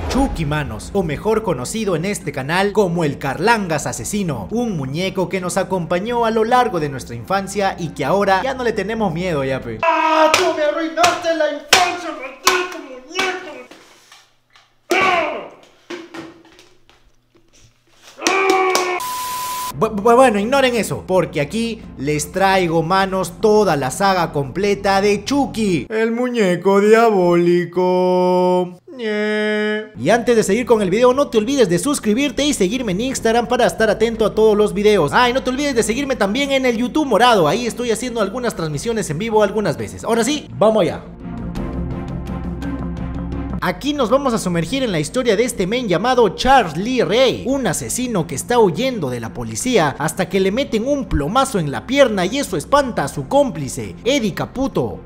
Chucky, manos, o mejor conocido en este canal como el Carlangas asesino, un muñeco que nos acompañó a lo largo de nuestra infancia y que ahora ya no le tenemos miedo, ya pe. ¡Ah! ¡Tú me arruinaste la infancia, maldito muñeco! Bueno, ignoren eso, porque aquí les traigo, manos, toda la saga completa de Chucky, el muñeco diabólico. Y antes de seguir con el video, no te olvides de suscribirte y seguirme en Instagram para estar atento a todos los videos. Y no te olvides de seguirme también en el YouTube morado, ahí estoy haciendo algunas transmisiones en vivo algunas veces. Ahora sí, vamos allá. Aquí nos vamos a sumergir en la historia de este men llamado Charles Lee Ray, un asesino que está huyendo de la policía hasta que le meten un plomazo en la pierna y eso espanta a su cómplice, Eddie Caputo.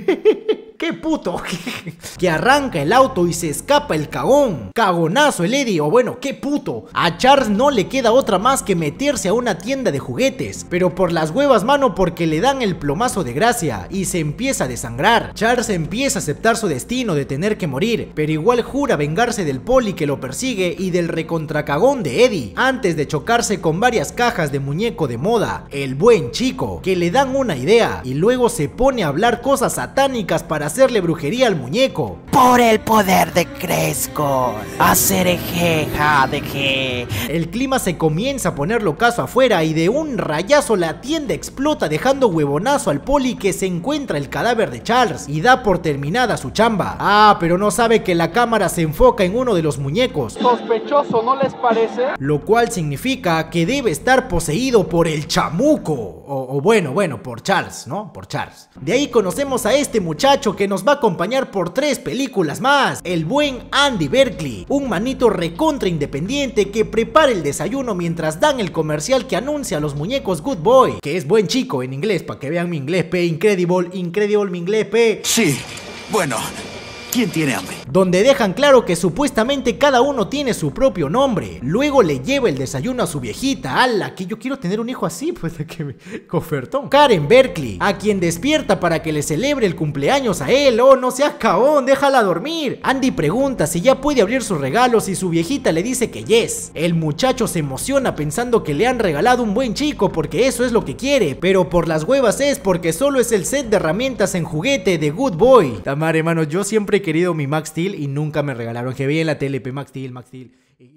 ¡Qué puto! Que arranca el auto y se escapa el cagón. Cagonazo el Eddie, o bueno, qué puto. A Charles no le queda otra más que meterse a una tienda de juguetes, pero por las huevas, mano, porque le dan el plomazo de gracia y se empieza a desangrar. Charles empieza a aceptar su destino de tener que morir, pero igual jura vengarse del poli que lo persigue y del recontracagón de Eddie, antes de chocarse con varias cajas de muñeco de moda, el buen chico, que le dan una idea y luego se pone a hablar cosas satánicas para hacerle brujería al muñeco. Por el poder de Grayskull, hacer jeja de que... El clima se comienza a poner locazo afuera y de un rayazo la tienda explota dejando huevonazo al poli que se encuentra el cadáver de Charles y da por terminada su chamba. Pero no sabe que la cámara se enfoca en uno de los muñecos. Sospechoso, ¿no les parece? Lo cual significa que debe estar poseído por el chamuco. O bueno, por Charles, ¿no? Por Charles. De ahí conocemos a este muchacho que nos va a acompañar por 3 películas más, el buen Andy Berkeley, un manito recontra independiente que prepara el desayuno mientras dan el comercial que anuncia a los muñecos Good Boy, que es buen chico en inglés, para que vean mi inglés, pe, incredible mi inglés, pe. Sí, bueno, ¿quién tiene hambre? Donde dejan claro que supuestamente cada uno tiene su propio nombre. Luego le lleva el desayuno a su viejita, ala, que yo quiero tener un hijo así, pues que me... Cofertón. Karen Berkeley, a quien despierta para que le celebre el cumpleaños a él. Oh, no seas cabón, déjala dormir. Andy pregunta si ya puede abrir sus regalos y su viejita le dice que yes. El muchacho se emociona pensando que le han regalado un buen chico porque eso es lo que quiere, pero por las huevas es porque solo es el set de herramientas en juguete de Good Boy. Tamar, hermano, yo siempre he querido mi Max Steel y nunca me regalaron, que veía en la tele, Max Steel.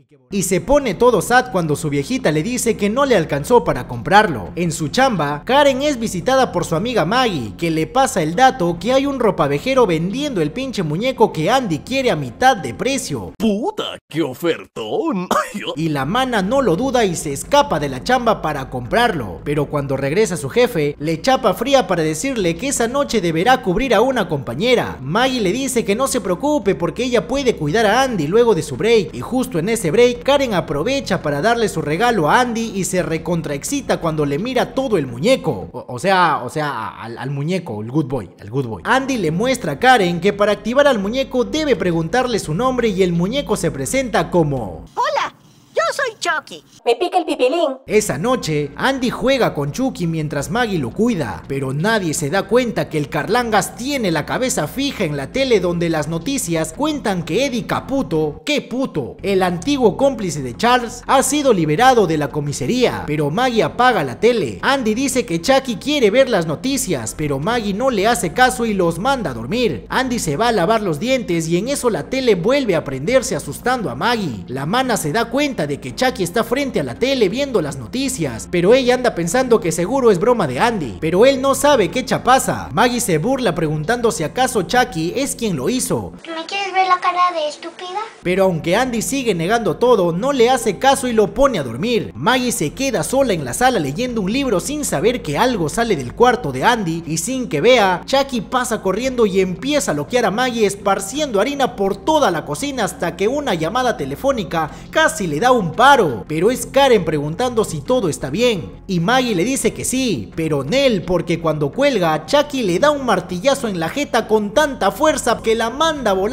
Y se pone todo sad cuando su viejita le dice que no le alcanzó para comprarlo. En su chamba, Karen es visitada por su amiga Maggie, que le pasa el dato que hay un ropavejero vendiendo el pinche muñeco que Andy quiere a mitad de precio. ¡Puta, qué ofertón! Y la mana no lo duda y se escapa de la chamba para comprarlo. Pero cuando regresa su jefe, le chapa fría para decirle que esa noche deberá cubrir a una compañera. Maggie le dice que no se preocupe porque ella puede cuidar a Andy luego de su break, y justo en ese break Karen aprovecha para darle su regalo a Andy y se recontraexcita cuando le mira todo el muñeco. O sea, al muñeco, el Good Boy. Andy le muestra a Karen que para activar al muñeco debe preguntarle su nombre y el muñeco se presenta como... ¡Hola! Yo soy Chucky. Me pica el pipilín. Esa noche, Andy juega con Chucky mientras Maggie lo cuida, pero nadie se da cuenta que el Carlangas tiene la cabeza fija en la tele donde las noticias cuentan que Eddie Caputo, ¡qué puto!, el antiguo cómplice de Charles, ha sido liberado de la comisaría, pero Maggie apaga la tele. Andy dice que Chucky quiere ver las noticias, pero Maggie no le hace caso y los manda a dormir. Andy se va a lavar los dientes y en eso la tele vuelve a prenderse asustando a Maggie. La mana se da cuenta de que Chucky está frente a la tele viendo las noticias, pero ella anda pensando que seguro es broma de Andy, pero él no sabe qué pasa. Maggie se burla preguntando si acaso Chucky es quien lo hizo. ¿Me quieres ver la cara de estúpida? Pero aunque Andy sigue negando todo, no le hace caso y lo pone a dormir. Maggie se queda sola en la sala leyendo un libro sin saber que algo sale del cuarto de Andy y sin que vea, Chucky pasa corriendo y empieza a loquear a Maggie esparciendo harina por toda la cocina hasta que una llamada telefónica casi le da un paro, pero es Karen preguntando si todo está bien y Maggie le dice que sí, pero Nel, porque cuando cuelga, Chucky le da un martillazo en la jeta con tanta fuerza que la manda a volar por la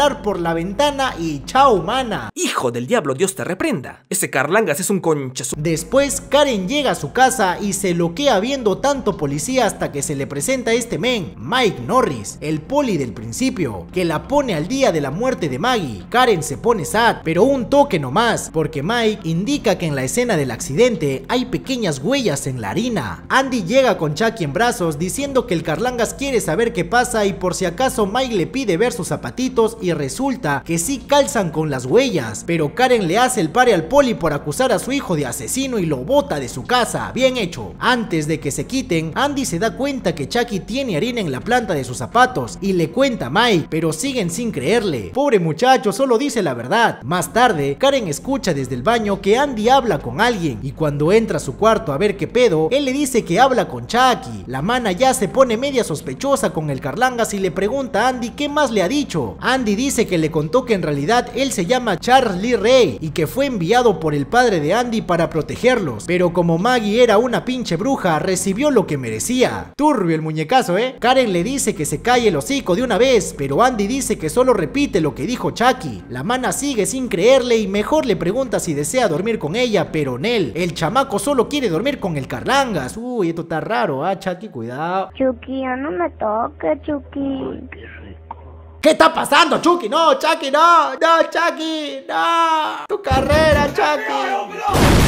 la ventana y chao, mana. Hijo del diablo, Dios te reprenda. Ese Carlangas es un conchazo. Después Karen llega a su casa y se loquea viendo tanto policía hasta que se le presenta este men, Mike Norris, el poli del principio, que la pone al día de la muerte de Maggie. Karen se pone sad, pero un toque nomás, porque Mike indica que en la escena del accidente hay pequeñas huellas en la harina. Andy llega con Chucky en brazos diciendo que el Carlangas quiere saber qué pasa y por si acaso Mike le pide ver sus zapatitos y resulta que sí calzan con las huellas, pero Karen le hace el pare al poli por acusar a su hijo de asesino y lo bota de su casa. Bien hecho. Antes de que se quiten, Andy se da cuenta que Chucky tiene harina en la planta de sus zapatos y le cuenta a Mike, pero siguen sin creerle. Pobre muchacho, solo dice la verdad. Más tarde, Karen escucha desde el baño que Andy habla con alguien y cuando entra a su cuarto a ver qué pedo, él le dice que habla con Chucky. La mana ya se pone media sospechosa con el Carlangas y le pregunta a Andy qué más le ha dicho. Andy dice que le contó que en realidad él se llama Charles Lee Ray y que fue enviado por el padre de Andy para protegerlos, pero como Maggie era una pinche bruja, recibió lo que merecía. Turbio el muñecazo, Karen le dice que se calle el hocico de una vez, pero Andy dice que solo repite lo que dijo Chucky. La mana sigue sin creerle y mejor le pregunta si desea dormir con ella, pero Nel, el chamaco solo quiere dormir con el Carlangas. Uy, esto está raro, Chucky, cuidado. Chucky, ya no me toques, Chucky. ¿Qué está pasando, Chucky? No, Chucky, no, Chucky, no. Tu carrera, Chucky.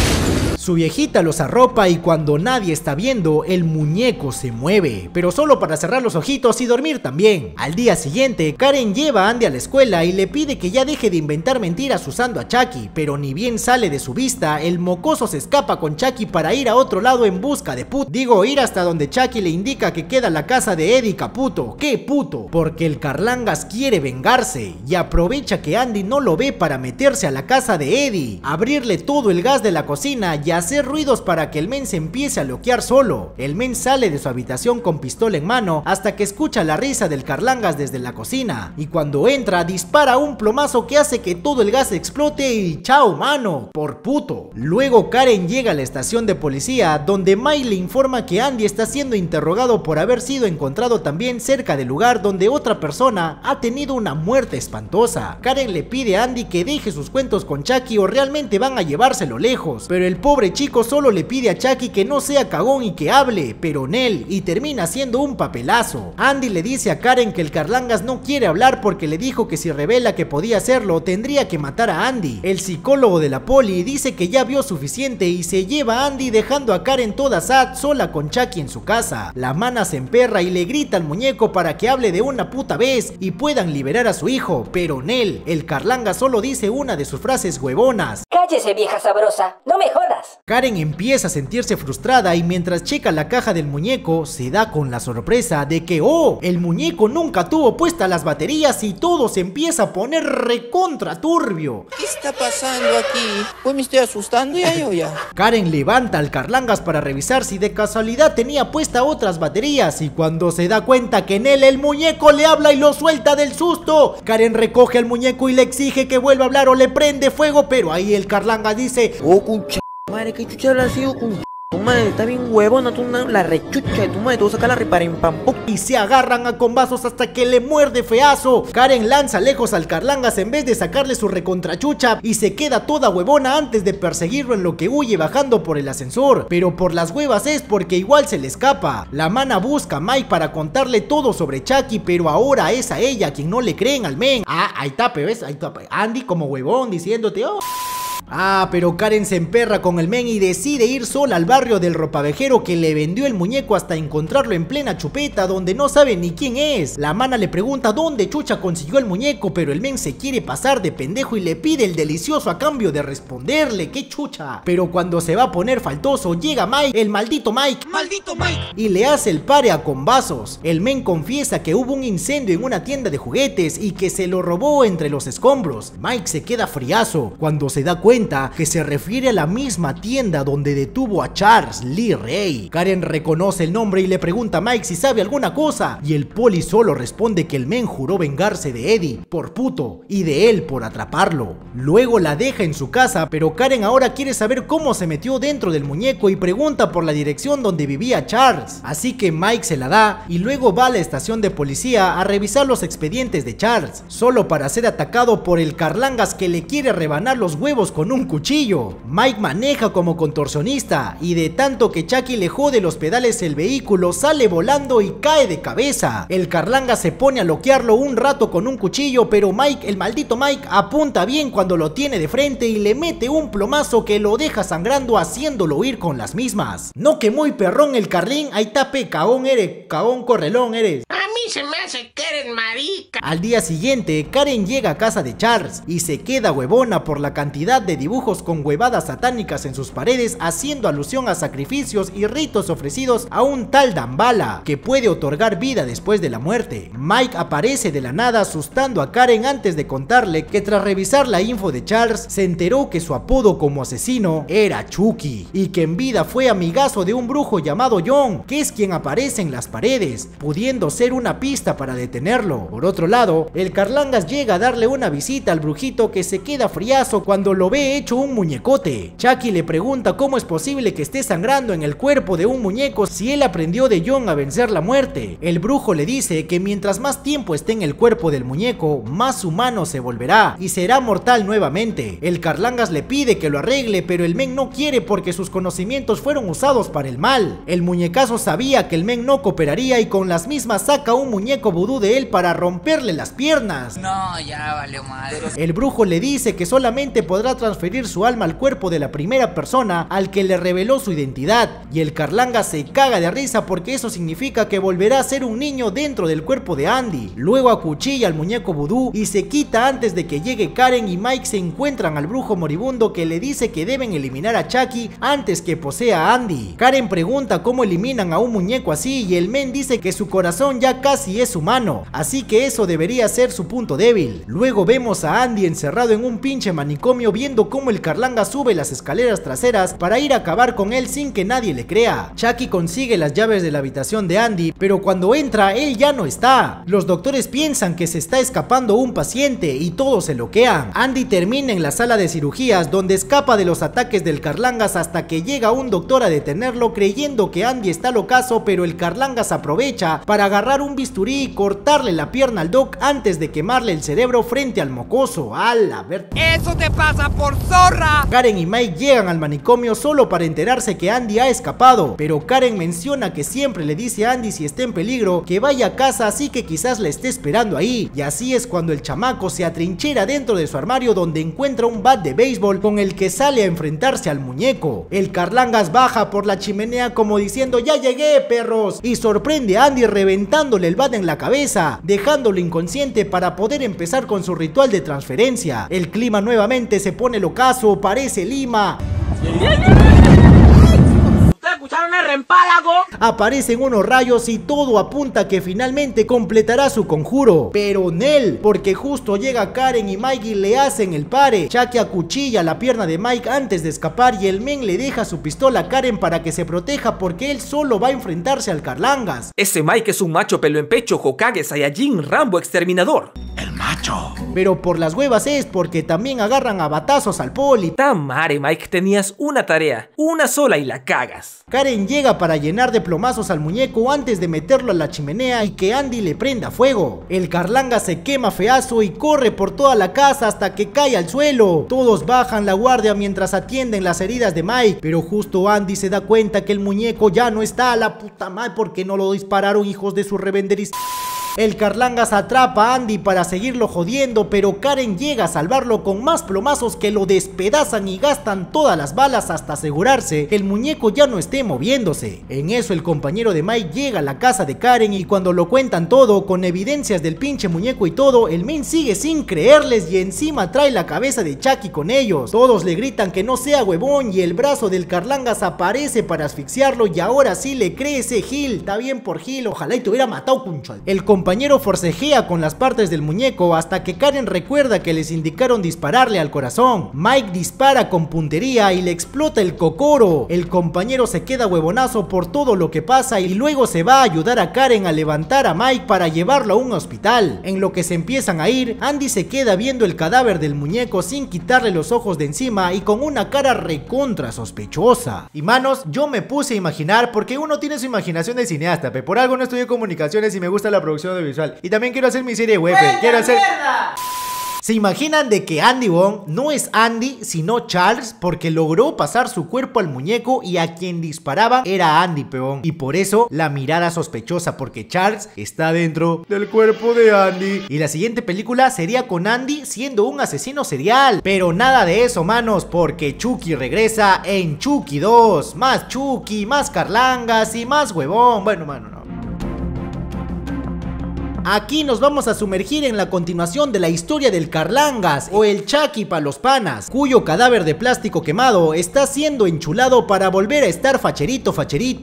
Su viejita los arropa y cuando nadie está viendo, el muñeco se mueve, pero solo para cerrar los ojitos y dormir también. Al día siguiente, Karen lleva a Andy a la escuela y le pide que ya deje de inventar mentiras usando a Chucky, pero ni bien sale de su vista, el mocoso se escapa con Chucky para ir a otro lado en busca de puto. Digo, ir hasta donde Chucky le indica que queda la casa de Eddie Caputo. ¿Qué puto? Porque el Carlangas quiere vengarse y aprovecha que Andy no lo ve para meterse a la casa de Eddie, abrirle todo el gas de la cocina y hacer ruidos para que el men se empiece a loquear solo. El men sale de su habitación con pistola en mano hasta que escucha la risa del Carlangas desde la cocina y cuando entra dispara un plomazo que hace que todo el gas explote y chao, mano, por puto. Luego Karen llega a la estación de policía donde Mike le informa que Andy está siendo interrogado por haber sido encontrado también cerca del lugar donde otra persona ha tenido una muerte espantosa. Karen le pide a Andy que deje sus cuentos con Chucky o realmente van a llevárselo lejos, pero el pobre chico solo le pide a Chucky que no sea cagón y que hable, pero Nel, y termina siendo un papelazo. Andy le dice a Karen que el Carlangas no quiere hablar porque le dijo que si revela que podía hacerlo tendría que matar a Andy. El psicólogo de la poli dice que ya vio suficiente y se lleva a Andy dejando a Karen toda sad sola con Chucky en su casa. La mana se emperra y le grita al muñeco para que hable de una puta vez y puedan liberar a su hijo, pero Nel, el Carlangas solo dice una de sus frases huevonas: Cállese, vieja sabrosa, no me jodas. Karen empieza a sentirse frustrada y mientras checa la caja del muñeco se da con la sorpresa de que el muñeco nunca tuvo puestas las baterías y todo se empieza a poner recontra turbio. ¿Qué está pasando aquí? Pues me estoy asustando ya. Karen levanta al Carlangas para revisar si de casualidad tenía puesta otras baterías y cuando se da cuenta que en él el muñeco le habla y lo suelta del susto, Karen recoge al muñeco y le exige que vuelva a hablar o le prende fuego, pero ahí el Carlangas dice: concha madre, ¿qué chucha habrá sido con tu madre? Está bien huevona, la rechucha de tu madre, te voy a sacar la reparimpampo. Y se agarran a combazos hasta que le muerde feazo. Karen lanza lejos al Carlangas en vez de sacarle su recontrachucha y se queda toda huevona antes de perseguirlo en lo que huye bajando por el ascensor, pero por las huevas es porque igual se le escapa. La mana busca a Mike para contarle todo sobre Chucky, pero ahora es a ella quien no le creen al men. Ahí está, ¿ves? Ahí está Andy como huevón diciéndote: pero Karen se emperra con el men y decide ir sola al barrio del ropavejero que le vendió el muñeco hasta encontrarlo en plena chupeta donde no sabe ni quién es. La mana le pregunta dónde chucha consiguió el muñeco, pero el men se quiere pasar de pendejo y le pide el delicioso a cambio de responderle: ¡qué chucha! Pero cuando se va a poner faltoso llega Mike, el maldito Mike, y le hace el pare a combazos. El men confiesa que hubo un incendio en una tienda de juguetes y que se lo robó entre los escombros. Mike se queda friazo cuando se da cuenta cuenta que se refiere a la misma tienda donde detuvo a Charles Lee Ray. Karen reconoce el nombre y le pregunta a Mike si sabe alguna cosa, y el poli solo responde que el men juró vengarse de Eddie por puto y de él por atraparlo. Luego la deja en su casa, pero Karen ahora quiere saber cómo se metió dentro del muñeco y pregunta por la dirección donde vivía Charles. Así que Mike se la da y luego va a la estación de policía a revisar los expedientes de Charles, solo para ser atacado por el Carlangas que le quiere rebanar los huevos con un cuchillo. Mike maneja como contorsionista y de tanto que Chucky le jode los pedales el vehículo sale volando y cae de cabeza. El Carlangas se pone a loquearlo un rato con un cuchillo, pero Mike, el maldito Mike, apunta bien cuando lo tiene de frente y le mete un plomazo que lo deja sangrando haciéndolo huir con las mismas. No que muy perrón el Carlín, ahí tape, cagón eres, cagón correlón eres. A mí se me hace que eres marica. Al día siguiente, Karen llega a casa de Charles y se queda huevona por la cantidad de dibujos con huevadas satánicas en sus paredes, haciendo alusión a sacrificios y ritos ofrecidos a un tal Dambala, que puede otorgar vida después de la muerte. Mike aparece de la nada asustando a Karen antes de contarle que tras revisar la info de Charles, se enteró que su apodo como asesino era Chucky, y que en vida fue amigazo de un brujo llamado John, que es quien aparece en las paredes, pudiendo ser una pista para detenerlo. Por otro lado, el Carlangas llega a darle una visita al brujito, que se queda friazo cuando lo ve hecho un muñecote. Chucky le pregunta cómo es posible que esté sangrando en el cuerpo de un muñeco si él aprendió de John a vencer la muerte. El brujo le dice que mientras más tiempo esté en el cuerpo del muñeco, más humano se volverá y será mortal nuevamente. El Carlangas le pide que lo arregle, pero el men no quiere porque sus conocimientos fueron usados para el mal. El muñecazo sabía que el men no cooperaría y con las mismas saca un muñeco vudú de él para romperle las piernas. No, ya valió madre. El brujo le dice que solamente podrá transferir su alma al cuerpo de la primera persona al que le reveló su identidad, y el Carlangas se caga de risa porque eso significa que volverá a ser un niño dentro del cuerpo de Andy. Luego acuchilla al muñeco vudú y se quita antes de que llegue Karen y Mike se encuentran al brujo moribundo, que le dice que deben eliminar a Chucky antes que posea a Andy. Karen pregunta cómo eliminan a un muñeco así y el men dice que su corazón ya casi es humano, así que eso debería ser su punto débil. Luego vemos a Andy encerrado en un pinche manicomio viendo cómo el Carlanga sube las escaleras traseras para ir a acabar con él sin que nadie le crea. Chucky consigue las llaves de la habitación de Andy, pero cuando entra él ya no está. Los doctores piensan que se está escapando un paciente y todos se loquean. Andy termina en la sala de cirugías donde escapa de los ataques del Carlangas hasta que llega un doctor a detenerlo creyendo que Andy está locazo, pero el Carlangas aprovecha para agarrar un bisturí y cortarle la pierna al doc antes de quemarle el cerebro frente al mocoso. ¡A la ver! ¡Eso te pasa por zorra! Karen y Mike llegan al manicomio solo para enterarse que Andy ha escapado, pero Karen menciona que siempre le dice a Andy si está en peligro que vaya a casa, así que quizás la esté esperando ahí, y así es cuando el chamaco se atrinchera dentro de su armario donde encuentra un bat de béisbol con el que sale a enfrentarse al muñeco. El Carlangas baja por la chimenea como diciendo "ya llegué, perros", y sorprende a Andy reventándole el bat en la cabeza, dejándolo inconsciente para poder empezar con su ritual de transferencia. El clima nuevamente se pone locazo, parece Lima. ¿Escucharon el rempálago? Aparecen unos rayos y todo apunta que finalmente completará su conjuro, pero Nel, porque justo llega Karen y Mike y le hacen el pare. Chucky acuchilla la pierna de Mike antes de escapar y el men le deja su pistola a Karen para que se proteja porque él solo va a enfrentarse al Carlangas. Ese Mike es un macho pelo en pecho, Hokage, Saiyajin, Rambo, exterminador. El macho. Pero por las huevas es porque también agarran a batazos al poli. Tamare, Mike, tenías una tarea, una sola y la cagas. Karen llega para llenar de plomazos al muñeco antes de meterlo a la chimenea y que Andy le prenda fuego. El Carlanga se quema feazo y corre por toda la casa hasta que cae al suelo. Todos bajan la guardia mientras atienden las heridas de Mike, pero justo Andy se da cuenta que el muñeco ya no está. A la puta madre, porque no lo dispararon, hijos de su revenderis. El Carlangas atrapa a Andy para seguirlo jodiendo, pero Karen llega a salvarlo con más plomazos que lo despedazan y gastan todas las balas hasta asegurarse que el muñeco ya no esté moviéndose. En eso el compañero de Mike llega a la casa de Karen y cuando lo cuentan todo, con evidencias del pinche muñeco y todo, el men sigue sin creerles y encima trae la cabeza de Chucky con ellos. Todos le gritan que no sea huevón y el brazo del Carlangas aparece para asfixiarlo y ahora sí le cree ese Gil. Está bien por Gil, ojalá y te hubiera matado, puncho. El compañero forcejea con las partes del muñeco hasta que Karen recuerda que les indicaron dispararle al corazón. Mike dispara con puntería y le explota el cocoro. El compañero se queda huevonazo por todo lo que pasa y luego se va a ayudar a Karen a levantar a Mike para llevarlo a un hospital. En lo que se empiezan a ir, Andy se queda viendo el cadáver del muñeco sin quitarle los ojos de encima y con una cara recontra sospechosa. Y manos, yo me puse a imaginar, porque uno tiene su imaginación de cineasta, por algo no estudié comunicaciones y me gusta la producción audiovisual. Y también quiero hacer mi serie web, quiero hacer... ¿Se imaginan de que Andy Wong no es Andy sino Charles porque logró pasar su cuerpo al muñeco y a quien disparaba era Andy, peón? Y por eso la mirada sospechosa, porque Charles está dentro del cuerpo de Andy. Y la siguiente película sería con Andy siendo un asesino serial. Pero nada de eso, manos, porque Chucky regresa en Chucky 2. Más Chucky, más carlangas y más huevón. Bueno, mano, no. Aquí nos vamos a sumergir en la continuación de la historia del Carlangas, o el Chucky pa' los panas, cuyo cadáver de plástico quemado está siendo enchulado para volver a estar facherito.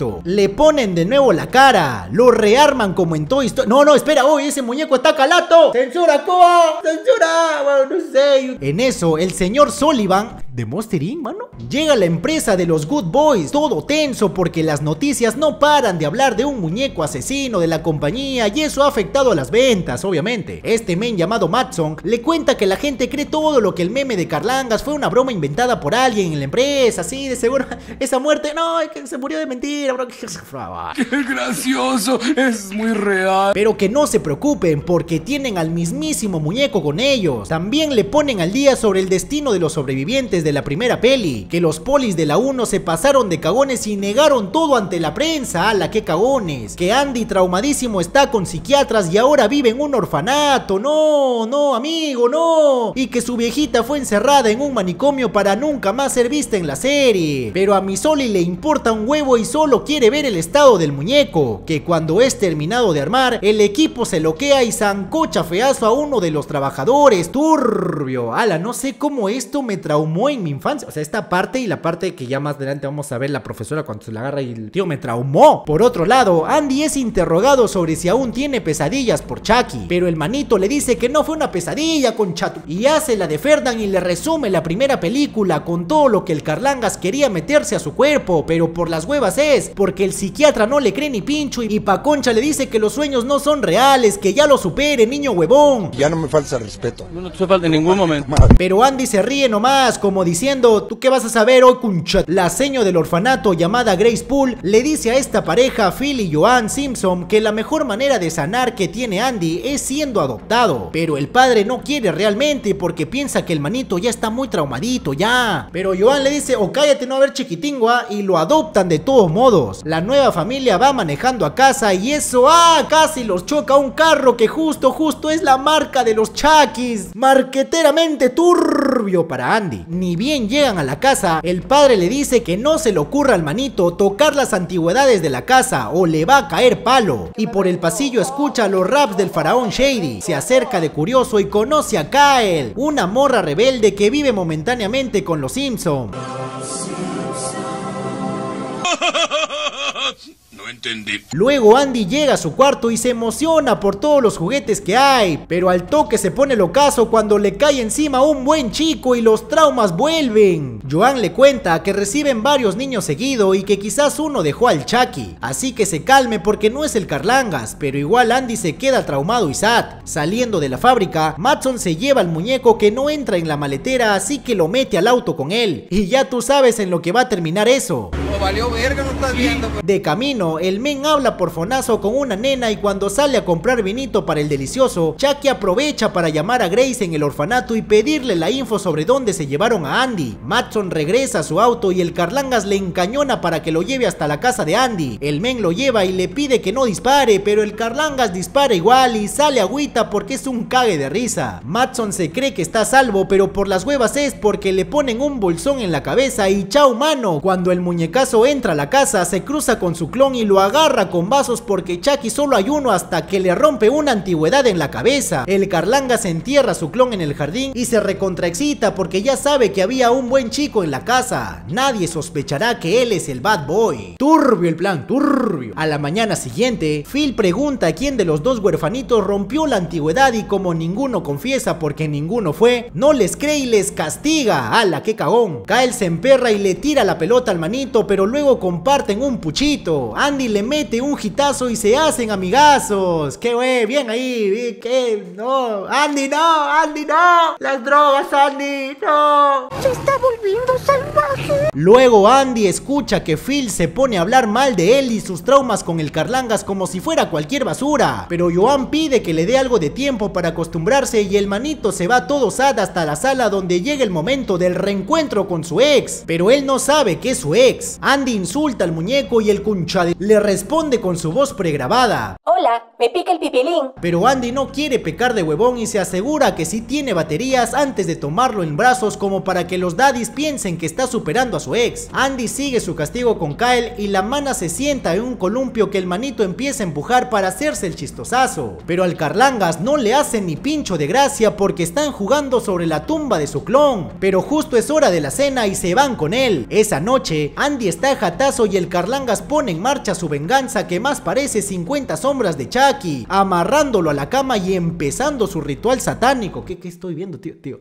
Le ponen de nuevo la cara, lo rearman como en Toy Story. No, espera, ese muñeco está calato. ¡Censura, Coba! ¡Censura! Bueno, no sé. En eso, el señor Sullivan, de Monster Inc., mano, llega a la empresa de los Good Boys, todo tenso porque las noticias no paran de hablar de un muñeco asesino de la compañía y eso ha afectado a las ventas, obviamente. Este men llamado Matson le cuenta que la gente cree todo lo que el meme de Carlangas fue una broma inventada por alguien en la empresa, así de seguro esa muerte, no, es que se murió de mentira, bro. ¡Qué gracioso! Es muy real. Pero que no se preocupen porque tienen al mismísimo muñeco con ellos. También le ponen al día sobre el destino de los sobrevivientes de la primera peli, que los polis de la 1 se pasaron de cagones y negaron todo ante la prensa. ¡Hala, qué cagones! Que Andy traumadísimo está con psiquiatras y ahora vive en un orfanato. No, amigo, no. Y que su viejita fue encerrada en un manicomio para nunca más ser vista en la serie. Pero a Misoli le importa un huevo y solo quiere ver el estado del muñeco, que cuando es terminado de armar, el equipo se loquea y zancocha feazo a uno de los trabajadores. Turbio. Ala, no sé cómo esto me traumó en mi infancia. O sea, esta parte y la parte que ya más adelante vamos a ver la profesora cuando se la agarra y el tío me traumó. Por otro lado, Andy es interrogado sobre si aún tiene pesadillas por Chucky, pero el manito le dice que no fue una pesadilla con Chato y hace la de Ferdan y le resume la primera película con todo lo que el Carlangas quería meterse a su cuerpo, pero por las huevas es, porque el psiquiatra no le cree ni pincho y pa' Concha le dice que los sueños no son reales, que ya lo supere, niño huevón. Ya no me falta respeto. No te falta en ningún momento. Pero Andy se ríe nomás, como diciendo, ¿tú qué vas a saber hoy, Concha? La seño del orfanato llamada Grace Poole le dice a esta pareja, Phil y Joan Simpson, que la mejor manera de sanar que tiene Andy es siendo adoptado, pero el padre no quiere realmente porque piensa que el manito ya está muy traumadito ya. Pero Joan le dice, cállate, no a ver chiquitingua, y lo adoptan de todos modos. La nueva familia va manejando a casa y eso, casi los choca un carro que justo es la marca de los Chuckys. Marqueteramente turbio para Andy. Ni bien llegan a la casa, el padre le dice que no se le ocurra al manito tocar las antigüedades de la casa o le va a caer palo. Y por el pasillo escucha los raps del faraón Shady. Se acerca de curioso y conoce a Kyle, una morra rebelde que vive momentáneamente con los Simpson. No entendí. Luego Andy llega a su cuarto y se emociona por todos los juguetes que hay, pero al toque se pone locazo cuando le cae encima un buen chico y los traumas vuelven. Joan le cuenta que reciben varios niños seguido y que quizás uno dejó al Chucky, así que se calme porque no es el Carlangas, pero igual Andy se queda traumado y sad. Saliendo de la fábrica, Matson se lleva al muñeco que no entra en la maletera, así que lo mete al auto con él. Y ya tú sabes en lo que va a terminar eso. No valió verga, no estás viendo. De camino, el men habla por fonazo con una nena y cuando sale a comprar vinito para el delicioso, Chucky aprovecha para llamar a Grace en el orfanato y pedirle la info sobre dónde se llevaron a Andy. Matson regresa a su auto y el Carlangas le encañona para que lo lleve hasta la casa de Andy. El men lo lleva y le pide que no dispare, pero el Carlangas dispara igual y sale agüita porque es un cague de risa. Matson se cree que está a salvo, pero por las huevas es porque le ponen un bolsón en la cabeza y chao mano. Cuando el muñecazo entra a la casa, se cruza con su clon y lo agarra con vasos porque Chucky solo hay uno hasta que le rompe una antigüedad en la cabeza. El Carlangas entierra a su clon en el jardín y se recontraexcita porque ya sabe que había un buen chico en la casa. Nadie sospechará que él es el bad boy. Turbio el plan, turbio. A la mañana siguiente, Phil pregunta a quién de los dos huerfanitos rompió la antigüedad y como ninguno confiesa porque ninguno fue, no les cree y les castiga. ¡Hala, qué cagón! Kyle se emperra y le tira la pelota al manito, pero luego comparten un puchito. Andy le mete un hitazo y se hacen amigazos. ¡Qué güey! Bien ahí. ¿Qué? No. Andy, no. Andy, no. Las drogas, Andy, no. Se está volviendo salvaje. Luego Andy escucha que Phil se pone a hablar mal de él y sus traumas con el Carlangas como si fuera cualquier basura. Pero Joan pide que le dé algo de tiempo para acostumbrarse y el manito se va todo sad hasta la sala donde llega el momento del reencuentro con su ex. Pero él no sabe que es su ex. Andy insulta al muñeco y el cunchade le responde con su voz pregrabada. Hola, me pica el pipilín. Pero Andy no quiere pecar de huevón y se asegura que sí tiene baterías antes de tomarlo en brazos como para que los daddies piensen que está superando a su ex. Andy sigue su castigo con Kyle y la mana se sienta en un columpio que el manito empieza a empujar para hacerse el chistosazo. Pero al Carlangas no le hacen ni pincho de gracia porque están jugando sobre la tumba de su clon. Pero justo es hora de la cena y se van con él. Esa noche, Andy está jatazo y el Carlangas pone en marcha su venganza que más parece 50 sombras de Chucky, amarrándolo a la cama y empezando su ritual satánico. ¿Qué estoy viendo, tío?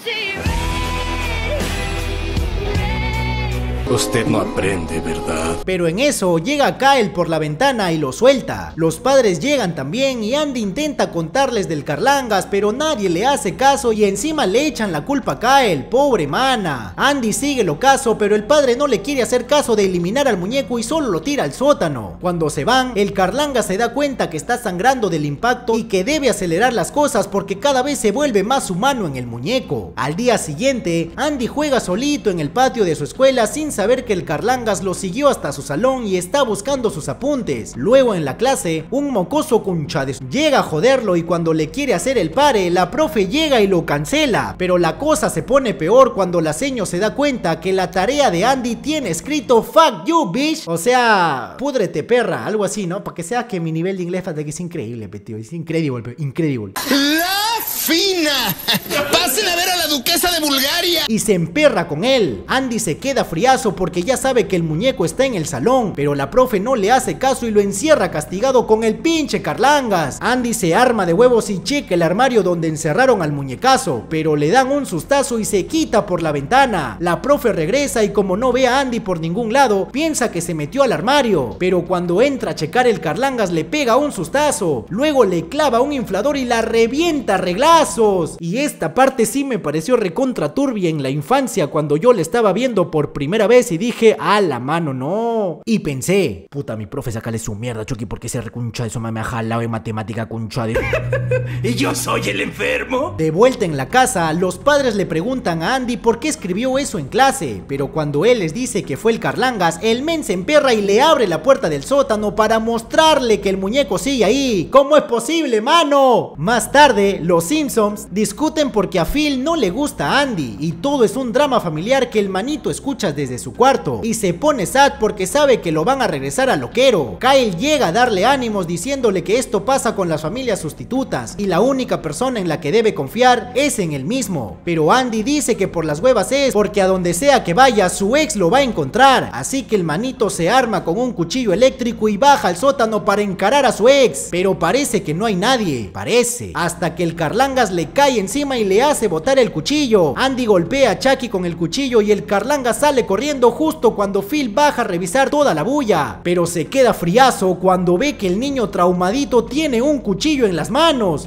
Usted no aprende, ¿verdad? Pero en eso llega Kyle por la ventana y lo suelta. Los padres llegan también y Andy intenta contarles del Carlangas, pero nadie le hace caso y encima le echan la culpa a Kyle. Pobre mana. Andy sigue lo caso, pero el padre no le quiere hacer caso de eliminar al muñeco y solo lo tira al sótano. Cuando se van, el Carlangas se da cuenta que está sangrando del impacto y que debe acelerar las cosas porque cada vez se vuelve más humano en el muñeco. Al día siguiente, Andy juega solito en el patio de su escuela sin saber que el Carlangas lo siguió hasta su salón y está buscando sus apuntes. Luego en la clase, un mocoso cunchades llega a joderlo y cuando le quiere hacer el pare, la profe llega y lo cancela. Pero la cosa se pone peor cuando la seño se da cuenta que la tarea de Andy tiene escrito fuck you bitch, o sea, púdrete perra, algo así, ¿no? Para que sea que mi nivel de inglés que es increíble, tío, es increíble, increíble. ¡La fina! ¡Pasen a ver a la duquesa de Bulgaria! Y se emperra con él. Andy se queda friazo porque ya sabe que el muñeco está en el salón, pero la profe no le hace caso y lo encierra castigado con el pinche Carlangas. Andy se arma de huevos y checa el armario donde encerraron al muñecazo, pero le dan un sustazo y se quita por la ventana. La profe regresa y como no ve a Andy por ningún lado, piensa que se metió al armario, pero cuando entra a checar el Carlangas le pega un sustazo, luego le clava un inflador y la revienta a reglazos. Y esta parte sí me pareció recontra turbia en la infancia cuando yo le estaba viendo por primera vez y dije, a la mano no. Y pensé, puta, mi profe sacale su mierda, Chucky, porque ese recuncha eso me ha jalado en matemática, concha de... ¿Y yo soy el enfermo? De vuelta en la casa, los padres le preguntan a Andy por qué escribió eso en clase, pero cuando él les dice que fue el Carlangas, el men se emperra y le abre la puerta del sótano para mostrarle que el muñeco sigue ahí. ¿Cómo es posible, mano? Más tarde, los Simpsons discuten porque a Phil no le gusta a Andy y todo es un drama familiar que el manito escucha desde su cuarto y se pone sad porque sabe que lo van a regresar al loquero. Kyle llega a darle ánimos diciéndole que esto pasa con las familias sustitutas y la única persona en la que debe confiar es en él mismo, pero Andy dice que por las huevas es porque a donde sea que vaya su ex lo va a encontrar, así que el manito se arma con un cuchillo eléctrico y baja al sótano para encarar a su ex, pero parece que no hay nadie, hasta que el Carlangas le cae encima y le hace botar el cuchillo. Andy golpea a Chucky con el cuchillo y el Carlangas sale corriendo justo cuando Phil baja a revisar toda la bulla, pero se queda friazo cuando ve que el niño traumadito tiene un cuchillo en las manos.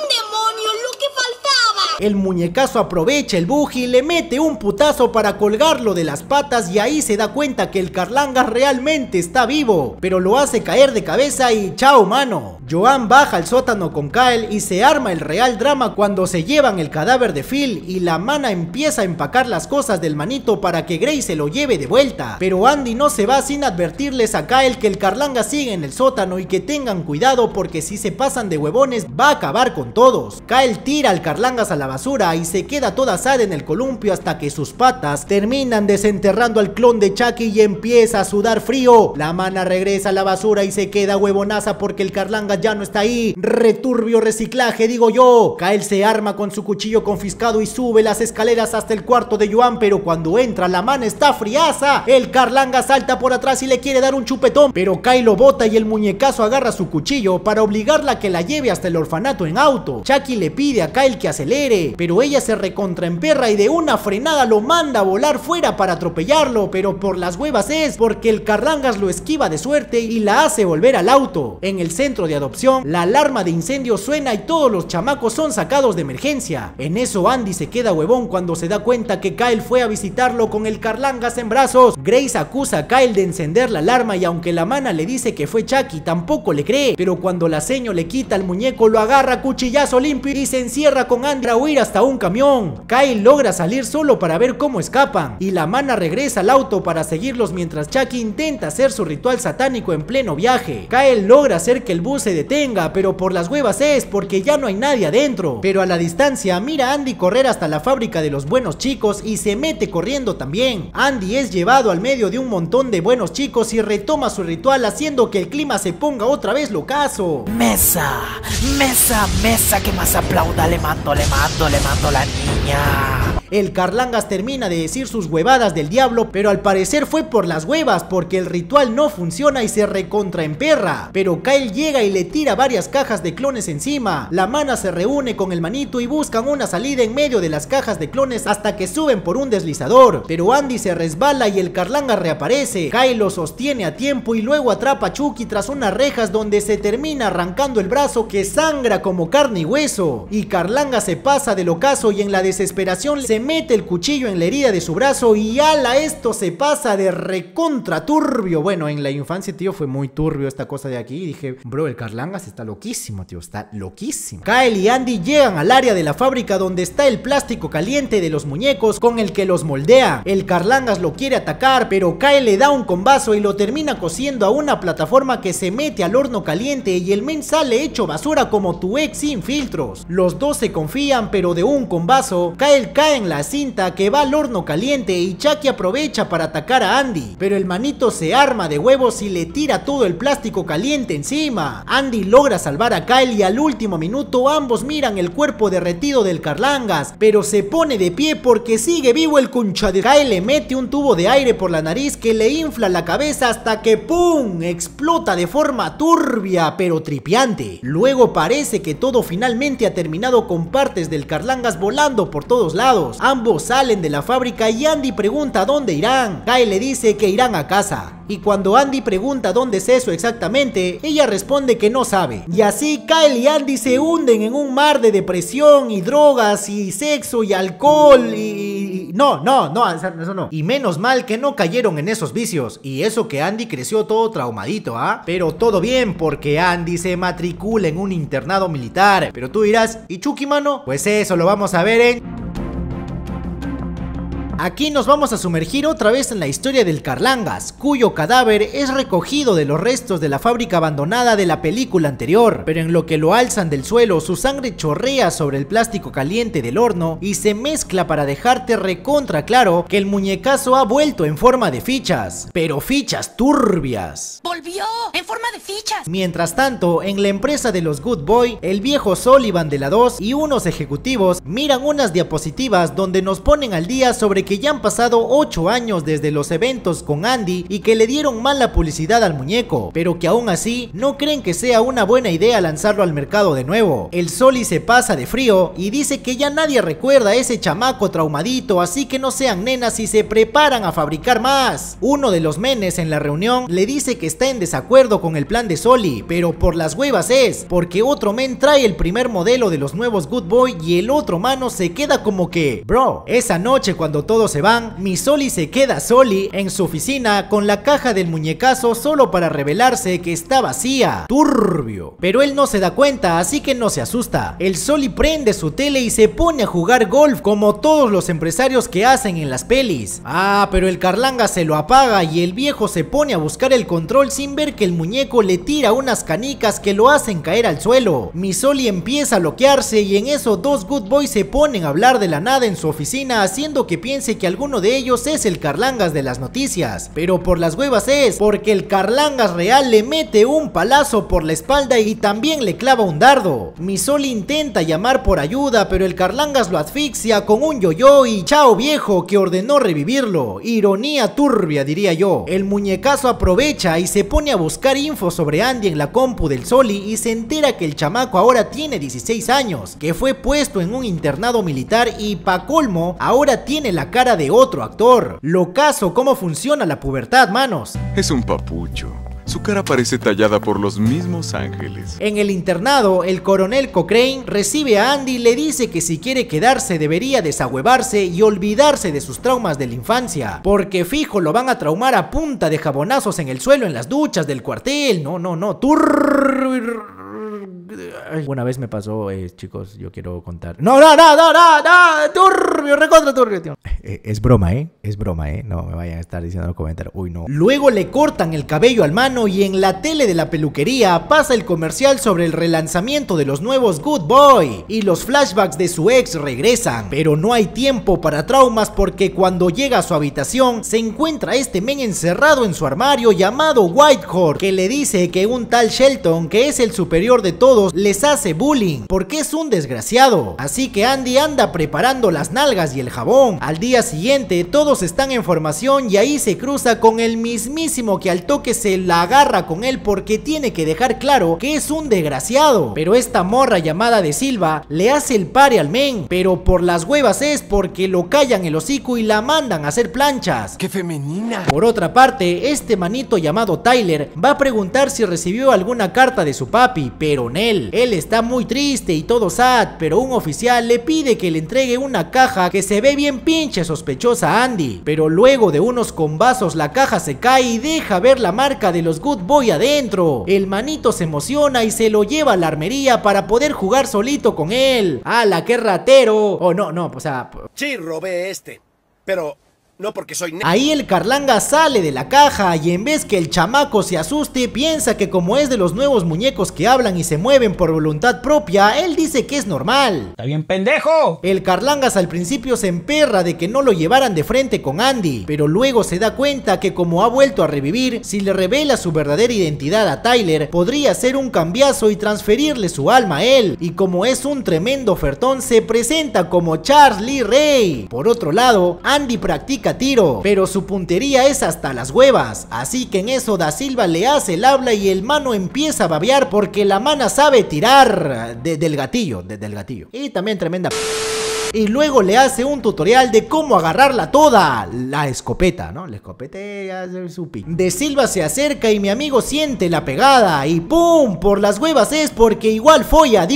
El muñecazo aprovecha el bug y le mete un putazo para colgarlo de las patas y ahí se da cuenta que el Carlangas realmente está vivo, pero lo hace caer de cabeza y chao mano. Joan baja al sótano con Kyle y se arma el real drama cuando se llevan el cadáver de Phil y la mana empieza a empacar las cosas del manito para que Grace se lo lleve de vuelta, pero Andy no se va sin advertirles a Kyle que el Carlangas sigue en el sótano y que tengan cuidado porque si se pasan de huevones va a acabar con todos. Kyle tira al Carlangas a la la basura y se queda toda asada en el columpio hasta que sus patas terminan desenterrando al clon de Chucky y empieza a sudar frío. La mana regresa a la basura y se queda huevonaza porque el Carlangas ya no está ahí. Returbio reciclaje, digo yo. Kyle se arma con su cuchillo confiscado y sube las escaleras hasta el cuarto de Joan, pero cuando entra la mana está friaza. El Carlangas salta por atrás y le quiere dar un chupetón, pero Kyle lo bota y el muñecazo agarra su cuchillo para obligarla a que la lleve hasta el orfanato en auto. Chucky le pide a Kyle que acelere, pero ella se recontraemperra y de una frenada lo manda a volar fuera para atropellarlo, pero por las huevas es porque el Carlangas lo esquiva de suerte y la hace volver al auto. En el centro de adopción, la alarma de incendio suena y todos los chamacos son sacados de emergencia. En eso Andy se queda huevón cuando se da cuenta que Kyle fue a visitarlo con el Carlangas en brazos. Grace acusa a Kyle de encender la alarma y aunque la mana le dice que fue Chucky, tampoco le cree, pero cuando la seño le quita el muñeco lo agarra a cuchillazo limpio y se encierra con Andy a huir hasta un camión. Kyle logra salir solo para ver cómo escapan y la mana regresa al auto para seguirlos mientras Chucky intenta hacer su ritual satánico en pleno viaje. Kyle logra hacer que el bus se detenga, pero por las huevas es porque ya no hay nadie adentro. Pero a la distancia mira a Andy correr hasta la fábrica de los buenos chicos y se mete corriendo también. Andy es llevado al medio de un montón de buenos chicos y retoma su ritual haciendo que el clima se ponga otra vez locazo. Mesa, mesa, mesa, que más aplauda, le mando la niña. El Carlangas termina de decir sus huevadas del diablo, pero al parecer fue por las huevas porque el ritual no funciona y se recontraemperra. Pero Kyle llega y le tira varias cajas de clones encima. La mana se reúne con el manito y buscan una salida en medio de las cajas de clones hasta que suben por un deslizador. Pero Andy se resbala y el Carlangas reaparece. Kyle lo sostiene a tiempo y luego atrapa a Chucky tras unas rejas donde se termina arrancando el brazo que sangra como carne y hueso. Y Carlangas se pasa del ocaso y en la desesperación se mete el cuchillo en la herida de su brazo y ala, esto se pasa de recontra turbio. Bueno, en la infancia, tío, fue muy turbio esta cosa de aquí y dije, bro, el Carlangas está loquísimo, tío, está loquísimo. Kyle y Andy llegan al área de la fábrica donde está el plástico caliente de los muñecos con el que los moldea. El Carlangas lo quiere atacar, pero Kyle le da un combazo y lo termina cosiendo a una plataforma que se mete al horno caliente y el men sale hecho basura como tu ex sin filtros. Los dos se confían, pero de un combazo, Kyle cae en la cinta que va al horno caliente y Chucky aprovecha para atacar a Andy, pero el manito se arma de huevos y le tira todo el plástico caliente encima. Andy logra salvar a Kyle y al último minuto ambos miran el cuerpo derretido del Carlangas, pero se pone de pie porque sigue vivo el concha de... Kyle le mete un tubo de aire por la nariz que le infla la cabeza hasta que ¡pum! Explota de forma turbia pero tripiante. Luego parece que todo finalmente ha terminado con partes del Carlangas volando por todos lados. Ambos salen de la fábrica y Andy pregunta a dónde irán. Kyle le dice que irán a casa. Y cuando Andy pregunta dónde es eso exactamente, ella responde que no sabe. Y así Kyle y Andy se hunden en un mar de depresión y drogas y sexo y alcohol y... No, eso no. Y menos mal que no cayeron en esos vicios. Y eso que Andy creció todo traumadito, ¿ah? Pero todo bien porque Andy se matricula en un internado militar. Pero tú dirás, ¿y Chucky, mano? Pues eso lo vamos a ver en... Aquí nos vamos a sumergir otra vez en la historia del Carlangas, cuyo cadáver es recogido de los restos de la fábrica abandonada de la película anterior, pero en lo que lo alzan del suelo, su sangre chorrea sobre el plástico caliente del horno y se mezcla para dejarte recontra claro que el muñecazo ha vuelto en forma de fichas, pero fichas turbias. ¡Volvió en forma de fichas! Mientras tanto, en la empresa de los Good Boy, el viejo Sullivan de la 2 y unos ejecutivos miran unas diapositivas donde nos ponen al día sobre que ya han pasado 8 años desde los eventos con Andy y que le dieron mala publicidad al muñeco, pero que aún así no creen que sea una buena idea lanzarlo al mercado de nuevo. El Soli se pasa de frío y dice que ya nadie recuerda a ese chamaco traumadito, así que no sean nenas y se preparan a fabricar más. Uno de los menes en la reunión le dice que está en desacuerdo con el plan de Soli, pero por las huevas es, porque otro men trae el primer modelo de los nuevos Good Boy y el otro mano se queda como que, bro, esa noche cuando todo todos se van, Misoli se queda soli en su oficina con la caja del muñecazo solo para revelarse que está vacía. Turbio. Pero él no se da cuenta, así que no se asusta. El Soli prende su tele y se pone a jugar golf como todos los empresarios que hacen en las pelis. Pero el Carlanga se lo apaga y el viejo se pone a buscar el control sin ver que el muñeco le tira unas canicas que lo hacen caer al suelo. Misoli empieza a bloquearse y en eso dos good boys se ponen a hablar de la nada en su oficina, haciendo que piense que alguno de ellos es el Carlangas de las noticias. Pero por las huevas es, porque el Carlangas real le mete un palazo por la espalda y también le clava un dardo. Misoli intenta llamar por ayuda, pero el Carlangas lo asfixia con un yo-yo y chao viejo, que ordenó revivirlo. Ironía turbia, diría yo. El muñecazo aprovecha y se pone a buscar info sobre Andy en la compu del Soli y se entera que el chamaco ahora tiene 16 años, que fue puesto en un internado militar y pa' colmo, ahora tiene la cara de otro actor. Locazo cómo funciona la pubertad, manos. Es un papucho. Su cara parece tallada por los mismos ángeles. En el internado, el coronel Cochrane recibe a Andy y le dice que si quiere quedarse debería desahuevarse y olvidarse de sus traumas de la infancia, porque fijo lo van a traumar a punta de jabonazos en el suelo en las duchas del cuartel. No. Una vez me pasó, chicos, yo quiero contar. No, turbio, recontra turbio, tío. Es broma, no me vayan a estar diciendo en los comentarios. Uy, no. Luego le cortan el cabello al mano y en la tele de la peluquería pasa el comercial sobre el relanzamiento de los nuevos Good Boy y los flashbacks de su ex regresan. Pero no hay tiempo para traumas porque cuando llega a su habitación se encuentra este men encerrado en su armario llamado Whitehorse, que le dice que un tal Shelton, que es el superior de todos, les hace bullying porque es un desgraciado. Así que Andy anda preparando las nalgas y el jabón. Al día siguiente todos están en formación y ahí se cruza con el mismísimo que al toque se la agarra con él porque tiene que dejar claro que es un desgraciado. Pero esta morra llamada de Silva le hace el pare al men, pero por las huevas es porque lo callan el hocico y la mandan a hacer planchas. ¡Qué femenina! Por otra parte, este manito llamado Tyler va a preguntar si recibió alguna carta de su papi, pero él está muy triste y todo sad, pero un oficial le pide que le entregue una caja que se ve bien pinche sospechosa a Andy, pero luego de unos combazos la caja se cae y deja ver la marca de los Good Boy adentro. El manito se emociona y se lo lleva a la armería para poder jugar solito con él. ¡Hala, qué ratero! Sí, robé pero no porque soy ahí el Carlanga sale de la caja y en vez que el chamaco se asuste, piensa que como es de los nuevos muñecos que hablan y se mueven por voluntad propia, él dice que es normal. ¡Está bien, pendejo! El Carlangas al principio se emperra de que no lo llevaran de frente con Andy, pero luego se da cuenta que como ha vuelto a revivir, si le revela su verdadera identidad a Tyler, podría hacer un cambiazo y transferirle su alma a él, y como es un tremendo ofertón, se presenta como Charles Lee Ray. Por otro lado, Andy practica tiro, pero su puntería es hasta las huevas, así que en eso Da Silva le hace el habla y el mano empieza a babear porque la mana sabe tirar del gatillo. Y también tremenda. Y luego le hace un tutorial de cómo agarrarla toda, la escopeta, ¿no? La escopeta ya se supi. De Silva se acerca y mi amigo siente la pegada y ¡pum! Por las huevas es porque igual falla,